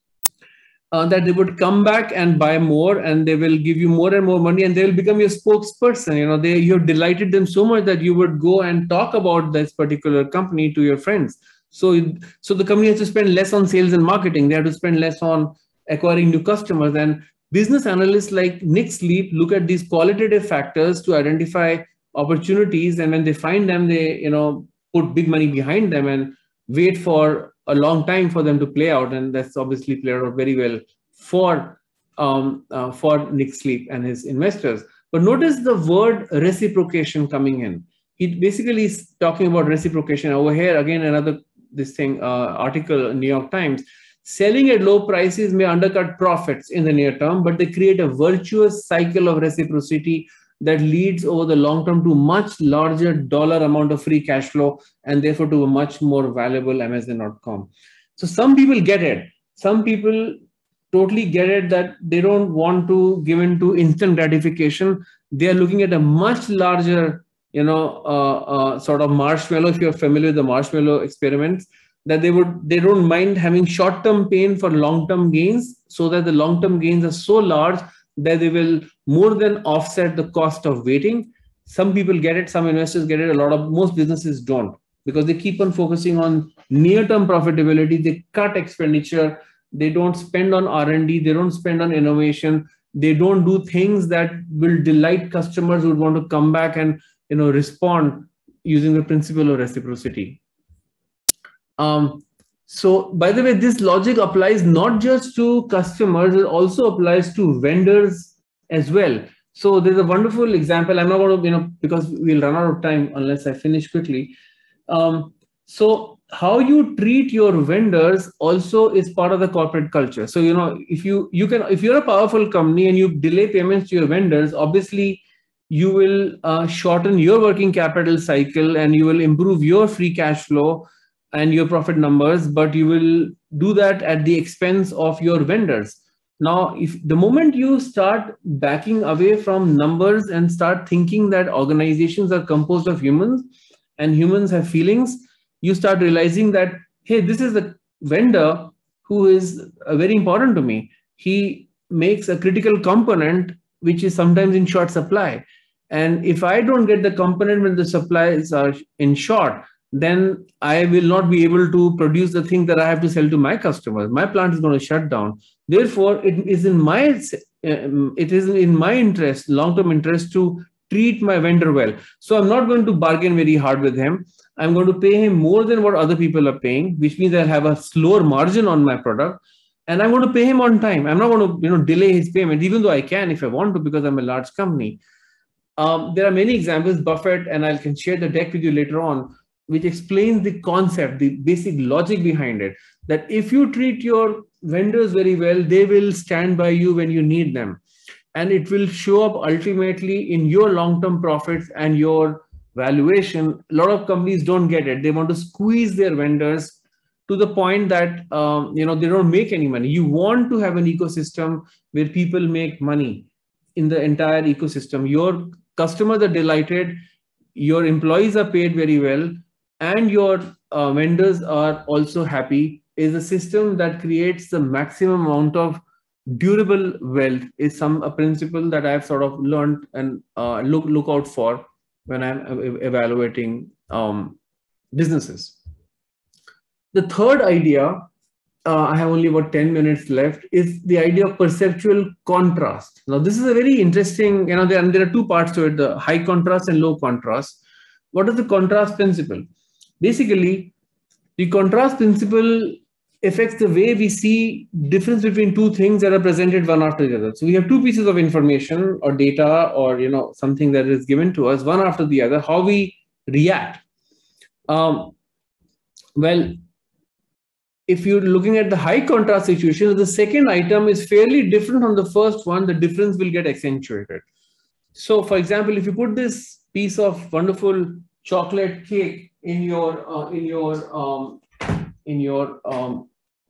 Uh, that they would come back and buy more, and they will give you more and more money, and they will become your spokesperson. You know, they you have delighted them so much that you would go and talk about this particular company to your friends. So, so the company has to spend less on sales and marketing. They have to spend less on acquiring new customers. And business analysts like Nick Sleep look at these qualitative factors to identify opportunities, and when they find them, they you know put big money behind them and wait for a long time for them to play out, and that's obviously played out very well for um, uh, for Nick Sleep and his investors. But notice the word reciprocation coming in. He basically is talking about reciprocation over here. Again, another this thing uh, article in New York Times. Selling at low prices may undercut profits in the near term, but they create a virtuous cycle of reciprocity that leads over the long term to much larger dollar amount of free cash flow and therefore to a much more valuable Amazon dot com. So some people get it. Some people totally get it that they don't want to give in to instant gratification. They are looking at a much larger, you know, uh, uh, sort of marshmallow, if you're familiar with the marshmallow experiments, that they would, they don't mind having short-term pain for long-term gains, so that the long-term gains are so large that they will more than offset the cost of waiting. Some people get it, some investors get it, a lot of, most businesses don't, because they keep on focusing on near-term profitability. They cut expenditure, they don't spend on R and D, they don't spend on innovation, they don't do things that will delight customers who would want to come back and you know respond using the principle of reciprocity. Um, So, by the way, this logic applies not just to customers, it also applies to vendors as well. So there's a wonderful example. I'm not going to, you know, because we'll run out of time unless I finish quickly. Um, so how you treat your vendors also is part of the corporate culture. So, you know, if you, you can, if you're a powerful company and you delay payments to your vendors, obviously you will uh, shorten your working capital cycle and you will improve your free cash flow. and your profit numbers, but you will do that at the expense of your vendors. Now, if the moment you start backing away from numbers and start thinking that organizations are composed of humans and humans have feelings, you start realizing that, hey, this is a vendor who is uh, very important to me. He makes a critical component which is sometimes in short supply. And if I don't get the component when the supplies are in short, then I will not be able to produce the thing that I have to sell to my customers. My plant is going to shut down. Therefore, it is in my it is in my interest, long-term interest, to treat my vendor well. So I'm not going to bargain very hard with him. I'm going to pay him more than what other people are paying, which means I'll have a slower margin on my product. And I'm going to pay him on time. I'm not going to, you know, delay his payment, even though I can if I want to, because I'm a large company. Um, there are many examples, Buffett, and I can share the deck with you later on, which explains the concept, the basic logic behind it, that if you treat your vendors very well, they will stand by you when you need them. And it will show up ultimately in your long-term profits and your valuation. A lot of companies don't get it. They want to squeeze their vendors to the point that um, you know, they don't make any money. You want to have an ecosystem where people make money in the entire ecosystem. Your customers are delighted, your employees are paid very well, and your uh, vendors are also happy. Is a system that creates the maximum amount of durable wealth. Is some a principle that I've sort of learned and uh, look look out for when I'm evaluating um, businesses. The third idea, uh, I have only about ten minutes left, is the idea of perceptual contrast. Now, this is a very interesting, you know, there, there are two parts to it, the high contrast and low contrast. What is the contrast principle? Basically, the contrast principle affects the way we see difference between two things that are presented one after the other. So we have two pieces of information or data or, you know, something that is given to us one after the other, how we react. Um, well, if you're looking at the high contrast situation, the second item is fairly different from the first one, the difference will get accentuated. So for example, if you put this piece of wonderful chocolate cake in your, uh, in your, um, in your, um,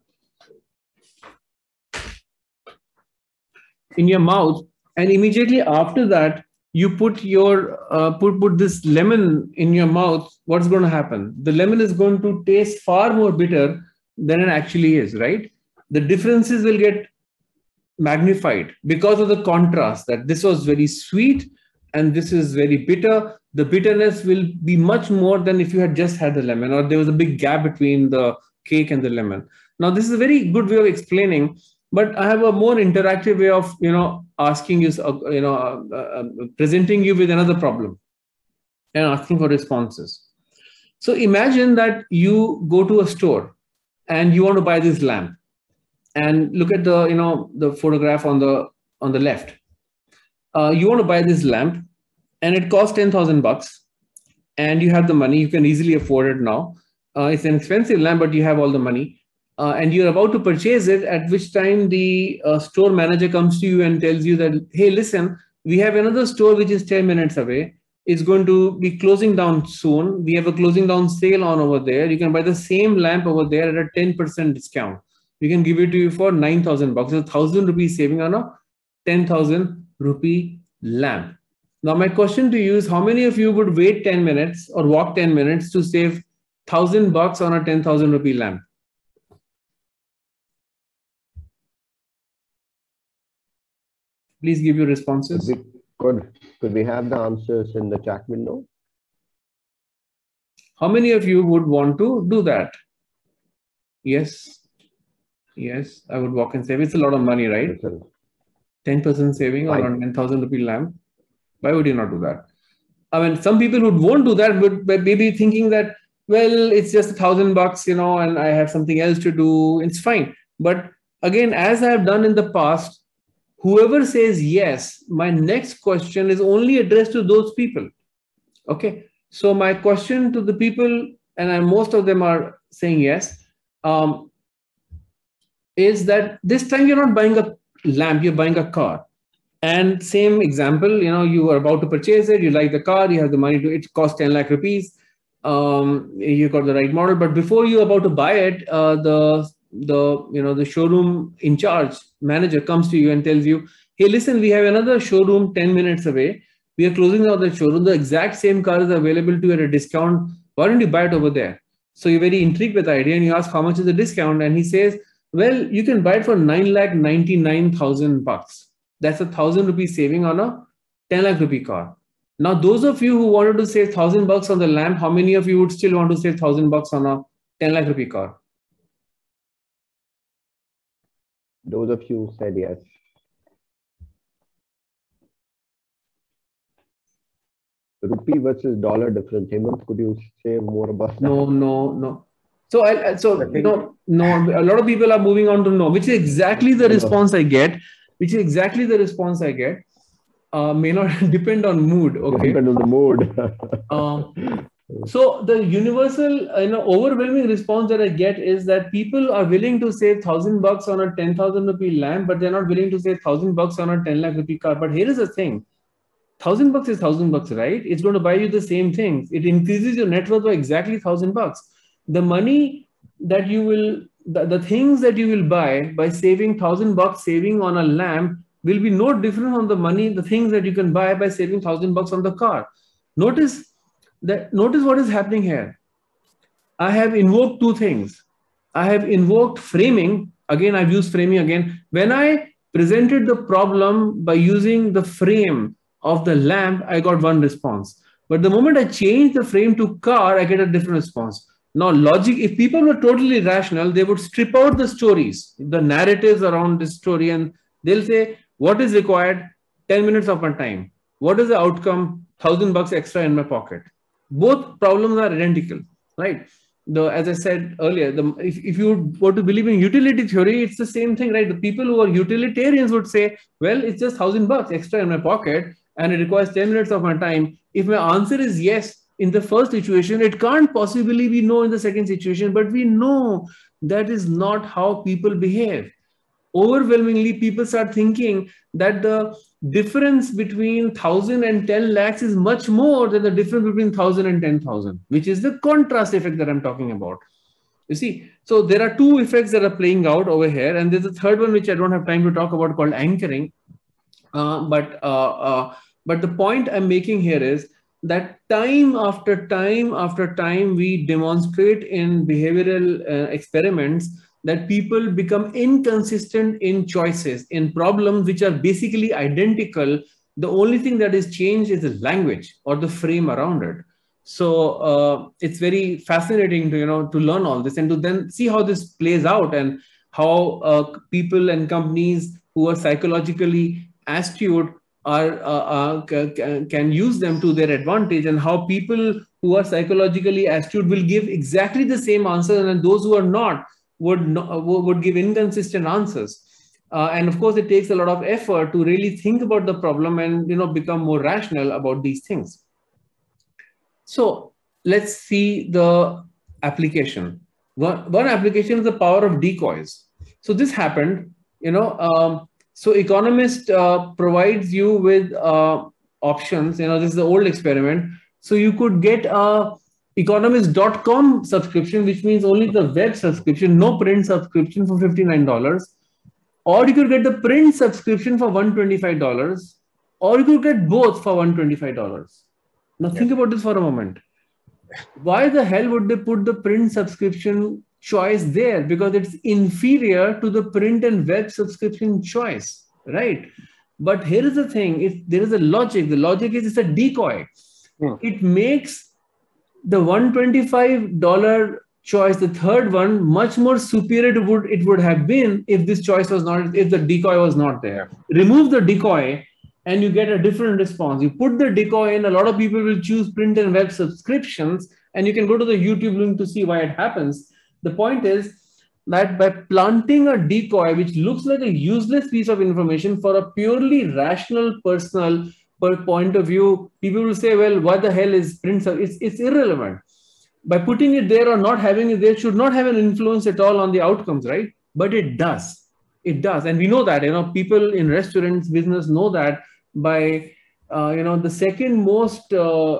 in your mouth, and immediately after that, you put your, uh, put, put this lemon in your mouth, what's going to happen? The lemon is going to taste far more bitter than it actually is, right? The differences will get magnified because of the contrast, that this was very sweet and this is very bitter. The bitterness will be much more than if you had just had the lemon, or there was a big gap between the cake and the lemon. Now, this is a very good way of explaining, but I have a more interactive way of, you know, asking you, uh, you know, uh, uh, presenting you with another problem and asking for responses. So imagine that you go to a store and you want to buy this lamp, and look at the, you know, the photograph on the on the left. Uh, you want to buy this lamp, and it costs ten thousand bucks, and you have the money. You can easily afford it now. Uh, it's an expensive lamp, but you have all the money, uh, and you're about to purchase it. At which time the uh, store manager comes to you and tells you that, hey, listen, we have another store which is ten minutes away. It's going to be closing down soon. We have a closing down sale on over there. You can buy the same lamp over there at a ten percent discount. We can give it to you for nine thousand bucks. It's a thousand rupees saving on a ten thousand rupee lamp. Now, my question to you is, how many of you would wait ten minutes or walk ten minutes to save thousand bucks on a ten thousand rupee lamp? Please give your responses. Could we, could, could we have the answers in the chat window? How many of you would want to do that? Yes. Yes, I would walk and save. It's a lot of money, right? ten percent saving on a ten thousand rupee lamp. Why would you not do that? I mean, some people who won't do that would maybe thinking that, well, it's just a thousand bucks, you know, and I have something else to do. It's fine. But again, as I have done in the past, whoever says yes, my next question is only addressed to those people. Okay. So my question to the people, and I, most of them are saying yes, um, is that this time you're not buying a lamp, you're buying a car. And same example, you know, you are about to purchase it, you like the car, you have the money to, it costs ten lakh rupees. um, you got the right model. But before you're about to buy it, uh, the the you know the showroom in charge manager comes to you and tells you, hey, listen, we have another showroom ten minutes away. We are closing out the showroom. The exact same car is available to you at a discount. Why don't you buy it over there? So you're very intrigued with the idea and you ask how much is the discount, and he says, well, you can buy it for nine lakh ninety-nine thousand bucks. That's a thousand rupees saving on a ten lakh rupee car. Now, those of you who wanted to save thousand bucks on the lamp, how many of you would still want to save thousand bucks on a ten lakh rupee car? Those of you said yes. Rupee versus dollar difference. Hemant, could you say more about that? No, no, no. So, I, so you know, no. A lot of people are moving on to no, which is exactly the response I get. Which is exactly the response I get. Uh, may not depend on mood. Okay. Depend on the mood. um, so the universal, you know, overwhelming response that I get is that people are willing to save thousand bucks on a ten thousand rupee lamp, but they're not willing to save thousand bucks on a ten lakh rupee car. But here is the thing. Thousand bucks is thousand bucks, right? It's going to buy you the same things. It increases your net worth by exactly thousand bucks. The money that you will, the, the things that you will buy by saving thousand bucks, saving on a lamp will be no different from the money, the things that you can buy by saving thousand bucks on the car. Notice that, notice what is happening here. I have invoked two things. I have invoked framing. Again, I've used framing again. When I presented the problem by using the frame of the lamp, I got one response. But the moment I change the frame to car, I get a different response. Now, logic, if people were totally rational, they would strip out the stories, the narratives around this story, and they'll say, what is required? ten minutes of my time. What is the outcome? Thousand bucks extra in my pocket. Both problems are identical, right? The, as I said earlier, the, if, if you were to believe in utility theory, it's the same thing, right? The people who are utilitarians would say, well, it's just thousand bucks extra in my pocket, and it requires ten minutes of my time. If my answer is yes in the first situation, it can't possibly be no in the second situation, but we know that is not how people behave. Overwhelmingly, people start thinking that the difference between one thousand and ten lakhs is much more than the difference between one thousand and ten thousand, which is the contrast effect that I'm talking about. You see, so there are two effects that are playing out over here, and there's a third one which I don't have time to talk about called anchoring. Uh, but uh, uh, but the point I'm making here is that time after time after time, we demonstrate in behavioral uh, experiments that people become inconsistent in choices, in problems which are basically identical. The only thing that is changed is the language or the frame around it. So uh, it's very fascinating to, you know, to learn all this and to then see how this plays out, and how uh, people and companies who are psychologically astute are uh, uh, can, can use them to their advantage, and how people who are psychologically astute will give exactly the same answer, and those who are not would not, would give inconsistent answers. Uh, and of course, it takes a lot of effort to really think about the problem and, you know, become more rational about these things. So let's see the application. One, one application is the power of decoys. So this happened, you know, um, so Economist uh, provides you with uh, options. You know, this is the old experiment. So you could get a economist dot com subscription, which means only the web subscription, no print subscription, for fifty-nine dollars. Or you could get the print subscription for one hundred twenty-five dollars. Or you could get both for one hundred twenty-five dollars. Now think about this for a moment. Why the hell would they put the print subscription choice there? Because it's inferior to the print and web subscription choice, right? But here is the thing, if there is a logic, the logic is it's a decoy. Hmm. It makes the one hundred twenty-five dollars choice, the third one, much more superior to what it would have been if this choice was not, if the decoy was not there. Remove the decoy and you get a different response. You put the decoy in, a lot of people will choose print and web subscriptions, and you can go to the YouTube link to see why it happens. The point is that by planting a decoy, which looks like a useless piece of information for a purely rational, personal point of view, people will say, well, what the hell is print? It's, it's irrelevant. By putting it there or not having it there should not have an influence at all on the outcomes, right? But it does. It does. And we know that, you know, people in restaurants business know that by, uh, you know, the second most uh,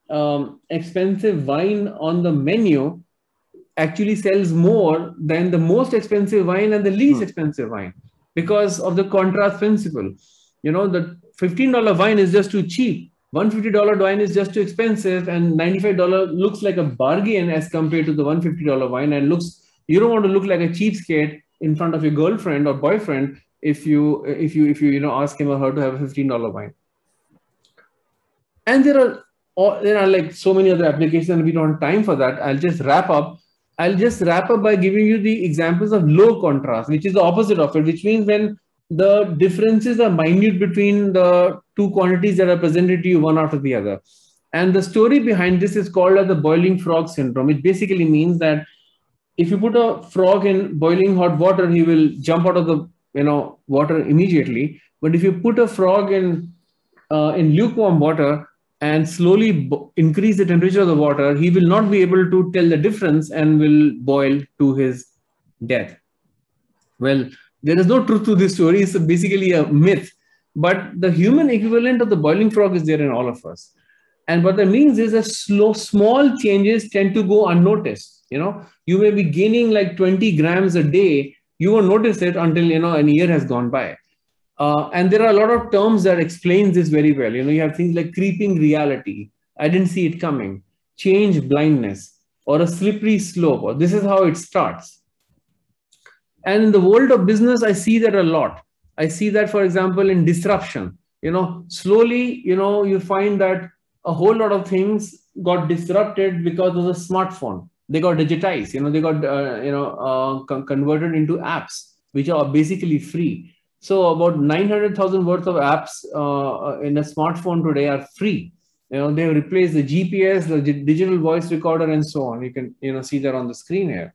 um, expensive wine on the menu actually sells more than the most expensive wine and the least Hmm. expensive wine, because of the contrast principle. You know, the fifteen dollar wine is just too cheap, one hundred fifty dollar wine is just too expensive, and ninety-five dollar looks like a bargain as compared to the one hundred fifty dollar wine, and looks, you don't want to look like a cheapskate in front of your girlfriend or boyfriend if you if you if you you know ask him or her to have a fifteen dollar wine. And there are all, there are like so many other applications, and we don't have time for that. I'll just wrap up. I'll just wrap up by giving you the examples of low contrast, which is the opposite of it, which means when the differences are minute between the two quantities that are presented to you one after the other. And the story behind this is called as the boiling frog syndrome. It basically means that if you put a frog in boiling hot water, he will jump out of the you know water immediately. But if you put a frog in uh, in lukewarm water and slowly increase the temperature of the water, he will not be able to tell the difference and will boil to his death. Well, there is no truth to this story. It's basically a myth. But the human equivalent of the boiling frog is there in all of us. And what that means is that slow, small changes tend to go unnoticed. You know, you may be gaining like twenty grams a day. You won't notice it until, you know, a year has gone by. Uh, and there are a lot of terms that explain this very well. You know, you have things like creeping reality. I didn't see it coming. Change blindness, or a slippery slope, or this is how it starts. And in the world of business, I see that a lot. I see that, for example, in disruption. You know, slowly, you know, you find that a whole lot of things got disrupted because of the smartphone. They got digitized. You know, they got uh, you know uh, con converted into apps, which are basically free. So about nine hundred thousand worth of apps uh, in a smartphone today are free. You know, they have replaced the G P S, the digital voice recorder, and so on. You can, you know, see that on the screen here.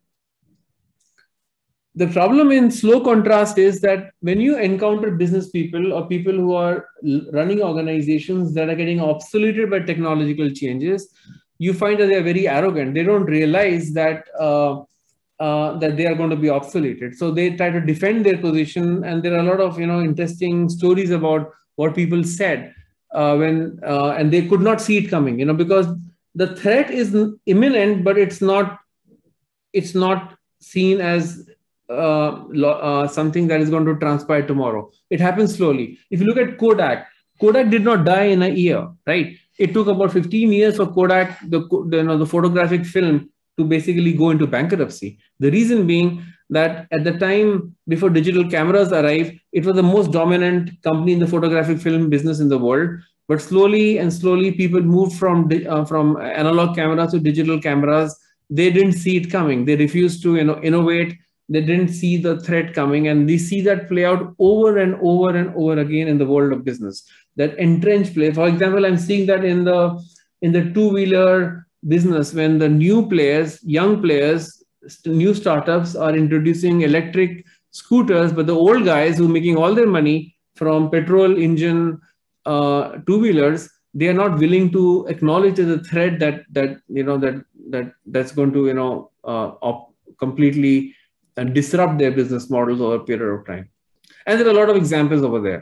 The problem in slow contrast is that when you encounter business people or people who are running organizations that are getting obsoleted by technological changes, you find that they are very arrogant. They don't realize that uh, Uh, that they are going to be obsoleted. So they try to defend their position, and there are a lot of you know interesting stories about what people said uh, when uh, and they could not see it coming. You know, because the threat is imminent, but it's not it's not seen as uh, uh, something that is going to transpire tomorrow. It happens slowly. If you look at Kodak, Kodak did not die in a year, right? It took about fifteen years for Kodak, the the, you know, the photographic film, to basically go into bankruptcy. The reason being that at the time before digital cameras arrived, it was the most dominant company in the photographic film business in the world. But slowly and slowly, people moved from uh, from analog cameras to digital cameras. They didn't see it coming. They refused to you know innovate. They didn't see the threat coming, and we see that play out over and over and over again in the world of business. That entrenched play. For example, I'm seeing that in the in the two-wheeler business, when the new players, young players, new startups are introducing electric scooters, but the old guys who are making all their money from petrol engine uh, two-wheelers, they are not willing to acknowledge the threat that that you know that that that's going to you know uh, op completely uh, disrupt their business models over a period of time. And there are a lot of examples over there.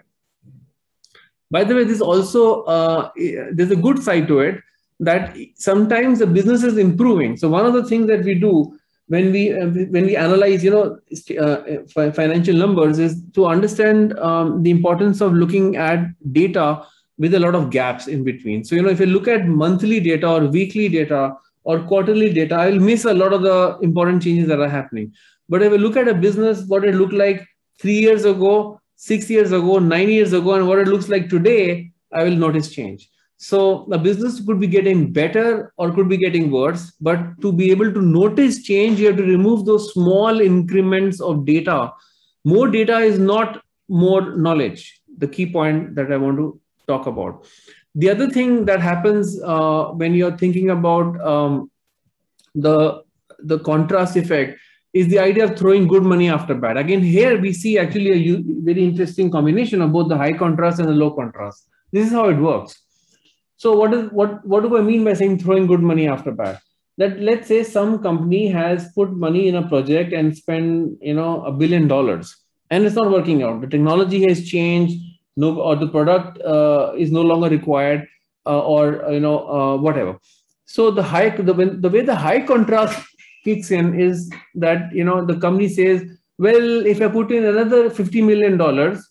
By the way, this also uh, there's a good side to it, that sometimes the business is improving. So one of the things that we do when we uh, when we analyze, you know, uh, financial numbers is to understand um, the importance of looking at data with a lot of gaps in between. So, you know, if you look at monthly data or weekly data or quarterly data, I will miss a lot of the important changes that are happening. But if I look at a business, what it looked like three years ago, six years ago, nine years ago, and what it looks like today, I will notice change. So the business could be getting better or could be getting worse, but to be able to notice change, you have to remove those small increments of data. More data is not more knowledge, the key point that I want to talk about. The other thing that happens uh, when you're thinking about um, the, the contrast effect is the idea of throwing good money after bad. Again, here we see actually a very interesting combination of both the high contrast and the low contrast. This is how it works. So what is what what do I mean by saying throwing good money after bad? That let's say some company has put money in a project and spend you know a billion dollars, and it's not working out. The technology has changed, no, or the product uh, is no longer required. uh, or you know uh, whatever. So the high the the way the high contrast kicks in is that you know the company says, well, if I put in another fifty million dollars,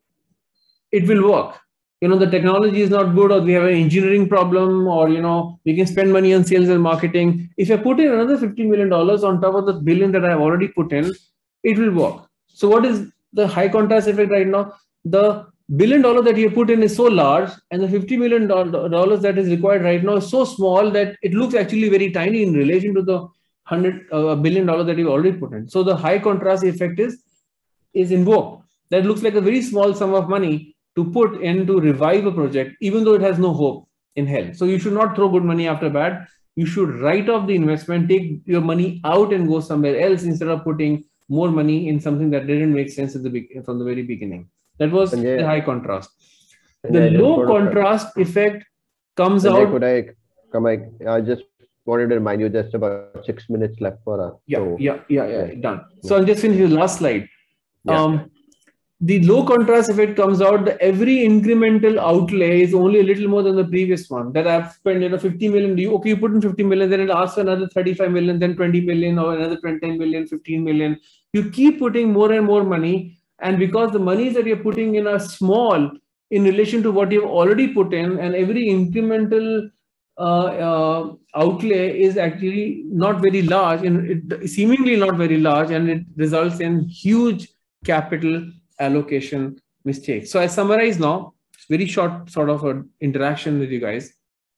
it will work. You know, the technology is not good, or we have an engineering problem, or you know, we can spend money on sales and marketing. If I put in another fifty million dollars on top of the billion that I have already put in, it will work. So what is the high contrast effect right now? The billion dollar that you put in is so large, and the fifty million dollars that is required right now is so small that it looks actually very tiny in relation to the hundred uh, billion dollar that you already put in. So the high contrast effect is is invoked. That looks like a very small sum of money to put in to revive a project, even though it has no hope in hell. So you should not throw good money after bad. You should write off the investment, take your money out and go somewhere else instead of putting more money in something that didn't make sense at the be- from the very beginning. That was Sanjay, the high contrast. The Sanjay, low contrast effect comes Sanjay, out. Could I come? I, I just wanted to remind you just about six minutes left for us. Yeah, so, yeah, yeah, yeah, yeah, done. So I'll just finish the last slide. Yeah. Um, the low contrast effect comes out that every incremental outlay is only a little more than the previous one. That I've spent, you know, fifty million. You, okay, you put in fifty million, then it asks for another thirty-five million, then twenty million, or another ten million, fifteen million. You keep putting more and more money. And because the monies that you're putting in are small in relation to what you've already put in, and every incremental uh, uh, outlay is actually not very large, and it, seemingly not very large, and it results in huge capital allocation mistakes. So I summarize now, very short sort of an interaction with you guys.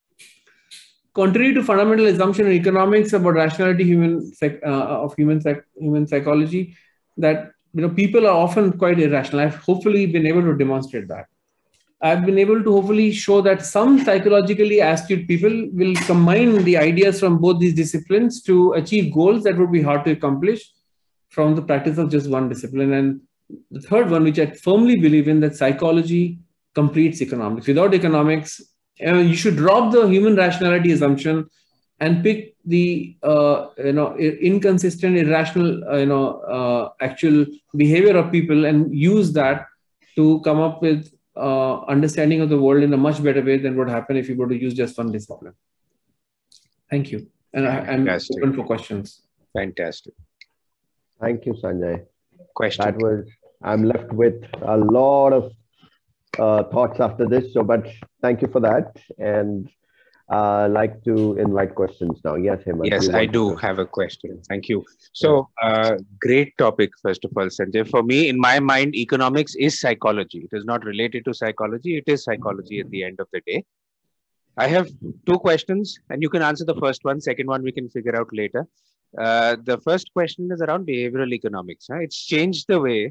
Contrary to fundamental assumption in economics about rationality human uh, of human psych, human psychology, that you know people are often quite irrational. I've hopefully been able to demonstrate that. I've been able to hopefully show that some psychologically astute people will combine the ideas from both these disciplines to achieve goals that would be hard to accomplish from the practice of just one discipline. And the third one, which I firmly believe in, that psychology completes economics. Without economics, uh, you should drop the human rationality assumption and pick the uh, you know inconsistent, irrational, uh, you know uh, actual behavior of people, and use that to come up with uh, understanding of the world in a much better way than would happen if you were to use just one discipline. Thank you, and I, I'm Fantastic. open for questions. Fantastic. Thank you, Sanjay. Question. That was, I'm left with a lot of uh, thoughts after this. So, but thank you for that. And I uh, like to invite questions now. Yes, Hemant. Yes, I do to... have a question. Thank you. So, uh, great topic, first of all, Sanjay. For me, in my mind, economics is psychology. It is not related to psychology. It is psychology at the end of the day. I have two questions, and you can answer the first one. Second one, we can figure out later. Uh, the first question is around behavioral economics. Huh? It's changed the way,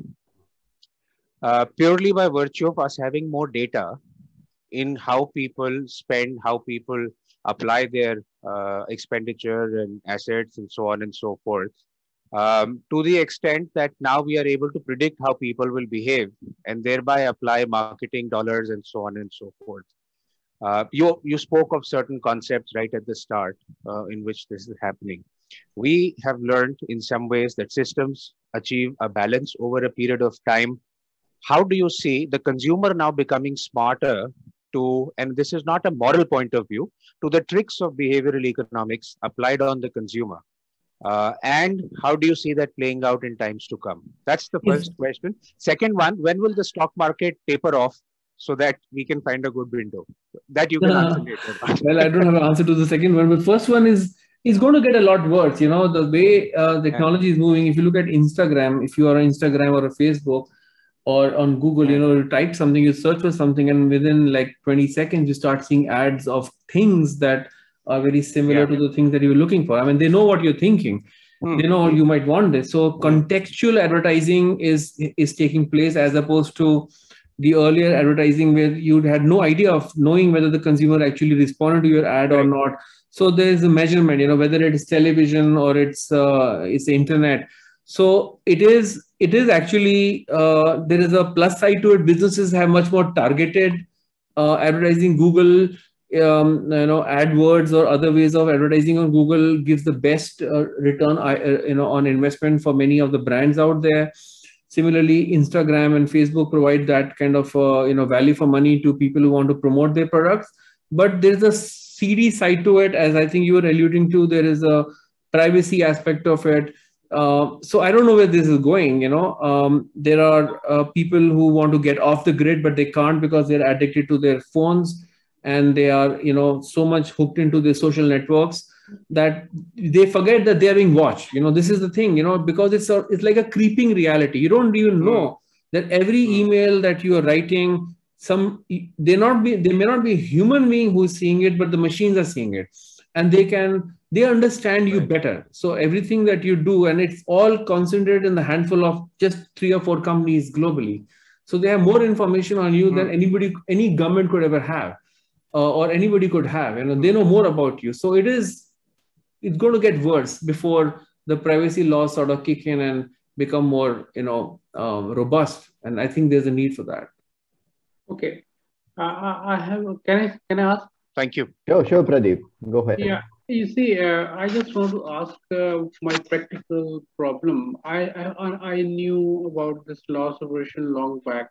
uh, purely by virtue of us having more data in how people spend, how people apply their uh, expenditure and assets and so on and so forth, um, to the extent that now we are able to predict how people will behave and thereby apply marketing dollars and so on and so forth. Uh, you, you spoke of certain concepts right at the start uh, in which this is happening. We have learned in some ways that systems achieve a balance over a period of time. How do you see the consumer now becoming smarter to, and this is not a moral point of view, to the tricks of behavioral economics applied on the consumer? Uh, and how do you see that playing out in times to come? That's the first yes. question. Second one, when will the stock market taper off so that we can find a good window? That you can uh, answer later. Well, I don't have an answer to the second one, but first one is, it's going to get a lot worse. You know, the way uh, technology is moving, if you look at Instagram, if you are on Instagram or a Facebook or on Google, you know, you type something, you search for something, and within like twenty seconds, you start seeing ads of things that are very similar yeah. to the things that you're looking for. I mean, they know what you're thinking. Hmm. They know you might want this. So contextual advertising is, is taking place, as opposed to the earlier advertising where you had no idea of knowing whether the consumer actually responded to your ad right. or not. So there is a measurement, you know, whether it is television or it's uh, it's the internet. So it is it is actually uh, there is a plus side to it. Businesses have much more targeted uh, advertising. Google, um, you know, AdWords or other ways of advertising on Google gives the best uh, return, uh, you know, on investment for many of the brands out there. Similarly, Instagram and Facebook provide that kind of uh, you know value for money to people who want to promote their products. but there's a seedy side to it, as I think you were alluding to. There is a privacy aspect of it. Uh, so I don't know where this is going. You know, um, there are uh, people who want to get off the grid, but they can't because they're addicted to their phones, and they are, you know, so much hooked into their social networks that they forget that they're being watched. You know, this is the thing. You know, because it's a, it's like a creeping reality. You don't even know that every email that you are writing, some they not be they may not be a human being who's seeing it, but the machines are seeing it, and they can they understand you better. So everything that you do, and it's all concentrated in the handful of just three or four companies globally. So they have more information on you mm. than anybody, any government could ever have, uh, or anybody could have. You know, they know more about you. So it is, it's going to get worse before the privacy laws sort of kick in and become more, you know, um, robust. And I think there's a need for that. Okay, uh, I have. Can I can I ask? Thank you. Sure, sure, Pradeep. Go ahead. Yeah, you see, uh, I just want to ask uh, my practical problem. I, I I knew about this loss aversion long back.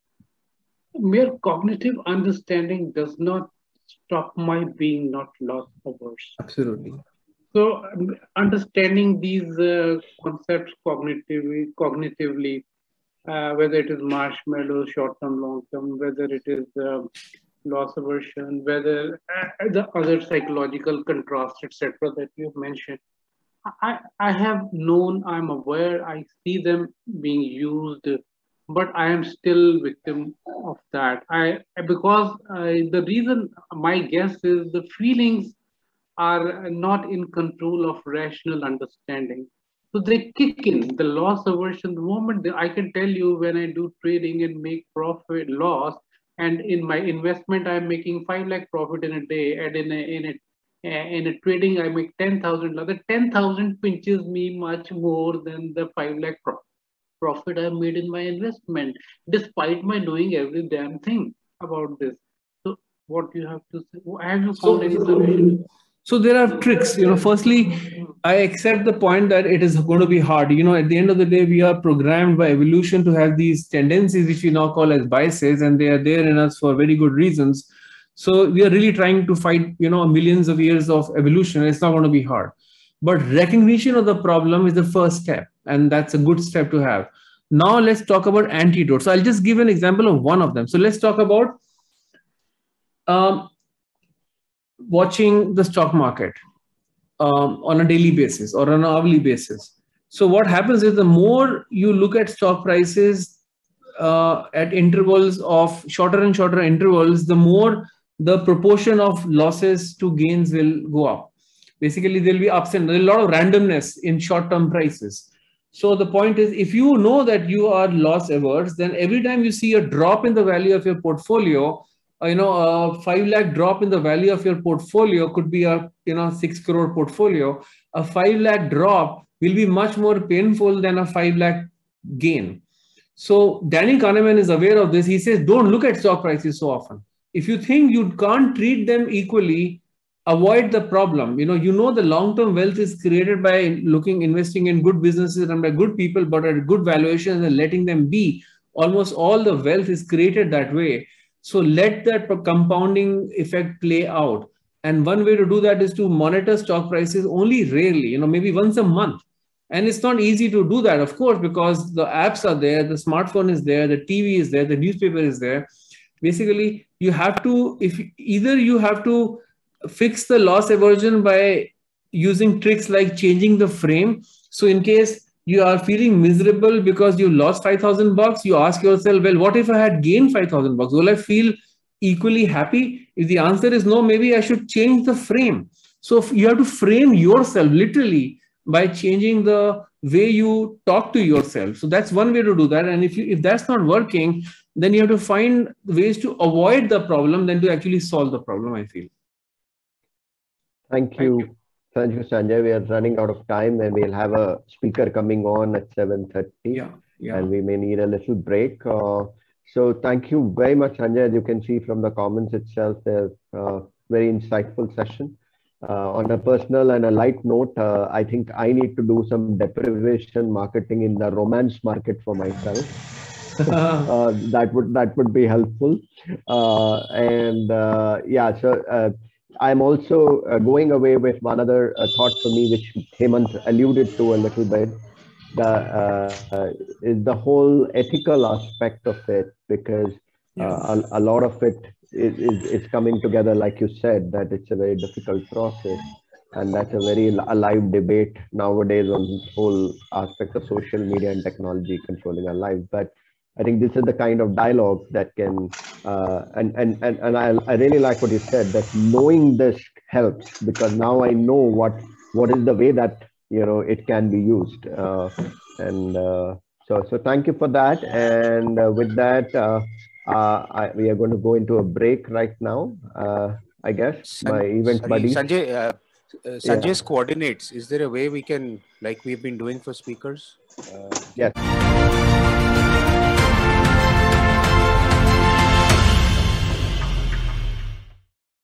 Mere cognitive understanding does not stop my being not loss averse. Absolutely. So um, understanding these uh, concepts cognitively, cognitively, uh, whether it is marshmallow, short-term, long-term, whether it is uh, loss aversion, whether uh, the other psychological contrast, et cetera, that you have mentioned. I, I have known, I'm aware, I see them being used, but I am still victim of that. I because I, the reason, my guess is the feelings are not in control of rational understanding. So they kick in, the loss aversion, the moment that I can tell you when I do trading and make profit, loss, and in my investment, I'm making five lakh profit in a day, and in a, in a, in a trading, I make ten thousand. The ten thousand pinches me much more than the five lakh profit. profit I made in my investment, despite my knowing every damn thing about this. So what you have to say, have you found so, any solution? So there are tricks, you know, firstly, I accept the point that it is going to be hard. You know, at the end of the day, we are programmed by evolution to have these tendencies, which we now call as biases, and they are there in us for very good reasons. So we are really trying to fight, you know, millions of years of evolution. It's not going to be hard. But recognition of the problem is the first step, and that's a good step to have. Now let's talk about antidotes. So I'll just give an example of one of them. So let's talk about um, watching the stock market um, on a daily basis or on an hourly basis. So what happens is the more you look at stock prices uh, at intervals of shorter and shorter intervals, the more the proportion of losses to gains will go up. Basically, there'll be ups and there's a lot of randomness in short-term prices. So the point is, if you know that you are loss averse, then every time you see a drop in the value of your portfolio, uh, you know, a five lakh drop in the value of your portfolio could be a, you know, six crore portfolio. A five lakh drop will be much more painful than a five lakh gain. So Danny Kahneman is aware of this. He says, don't look at stock prices so often. If you think you can't treat them equally, avoid the problem. You know, you know the long-term wealth is created by looking, investing in good businesses and by good people, but at good valuations and letting them be. Almost all the wealth is created that way. So let that compounding effect play out. And one way to do that is to monitor stock prices only rarely, you know, maybe once a month. And it's not easy to do that, of course, because the apps are there, the smartphone is there, the T V is there, the newspaper is there. Basically, you have to, if either you have to fix the loss aversion by using tricks like changing the frame. So in case you are feeling miserable because you lost five thousand bucks, you ask yourself, well, what if I had gained five thousand bucks? Will I feel equally happy? If the answer is no, maybe I should change the frame. So you have to frame yourself literally by changing the way you talk to yourself. So that's one way to do that. And if you, if that's not working, then you have to find ways to avoid the problem than to actually solve the problem, I feel. Thank you. Thank you, Sanjay. We are running out of time and we'll have a speaker coming on at seven thirty. Yeah, yeah. And we may need a little break. Uh, so thank you very much, Sanjay. As you can see from the comments itself, there's a very insightful session. Uh, on a personal and a light note, uh, I think I need to do some deprivation marketing in the romance market for myself. uh, that would that would be helpful. Uh, and uh, yeah, so uh, I'm also uh, going away with one other uh, thought for me, which Hemant alluded to a little bit. The uh, is the whole ethical aspect of it, because uh, a, a lot of it is, is is coming together, like you said, that it's a very difficult process, and that's a very alive debate nowadays on this whole aspect of social media and technology controlling our lives. But I think this is the kind of dialogue that can, uh, and, and, and, and I, I really like what you said, that knowing this helps, because now I know what, what is the way that, you know, it can be used. Uh, and uh, so, so thank you for that. And uh, with that, uh, uh, I, we are going to go into a break right now, uh, I guess. San My event sorry, buddy. Sanjay, uh, uh, Sanjay's Yeah. coordinates, is there a way we can, like we've been doing for speakers? Uh, Yes.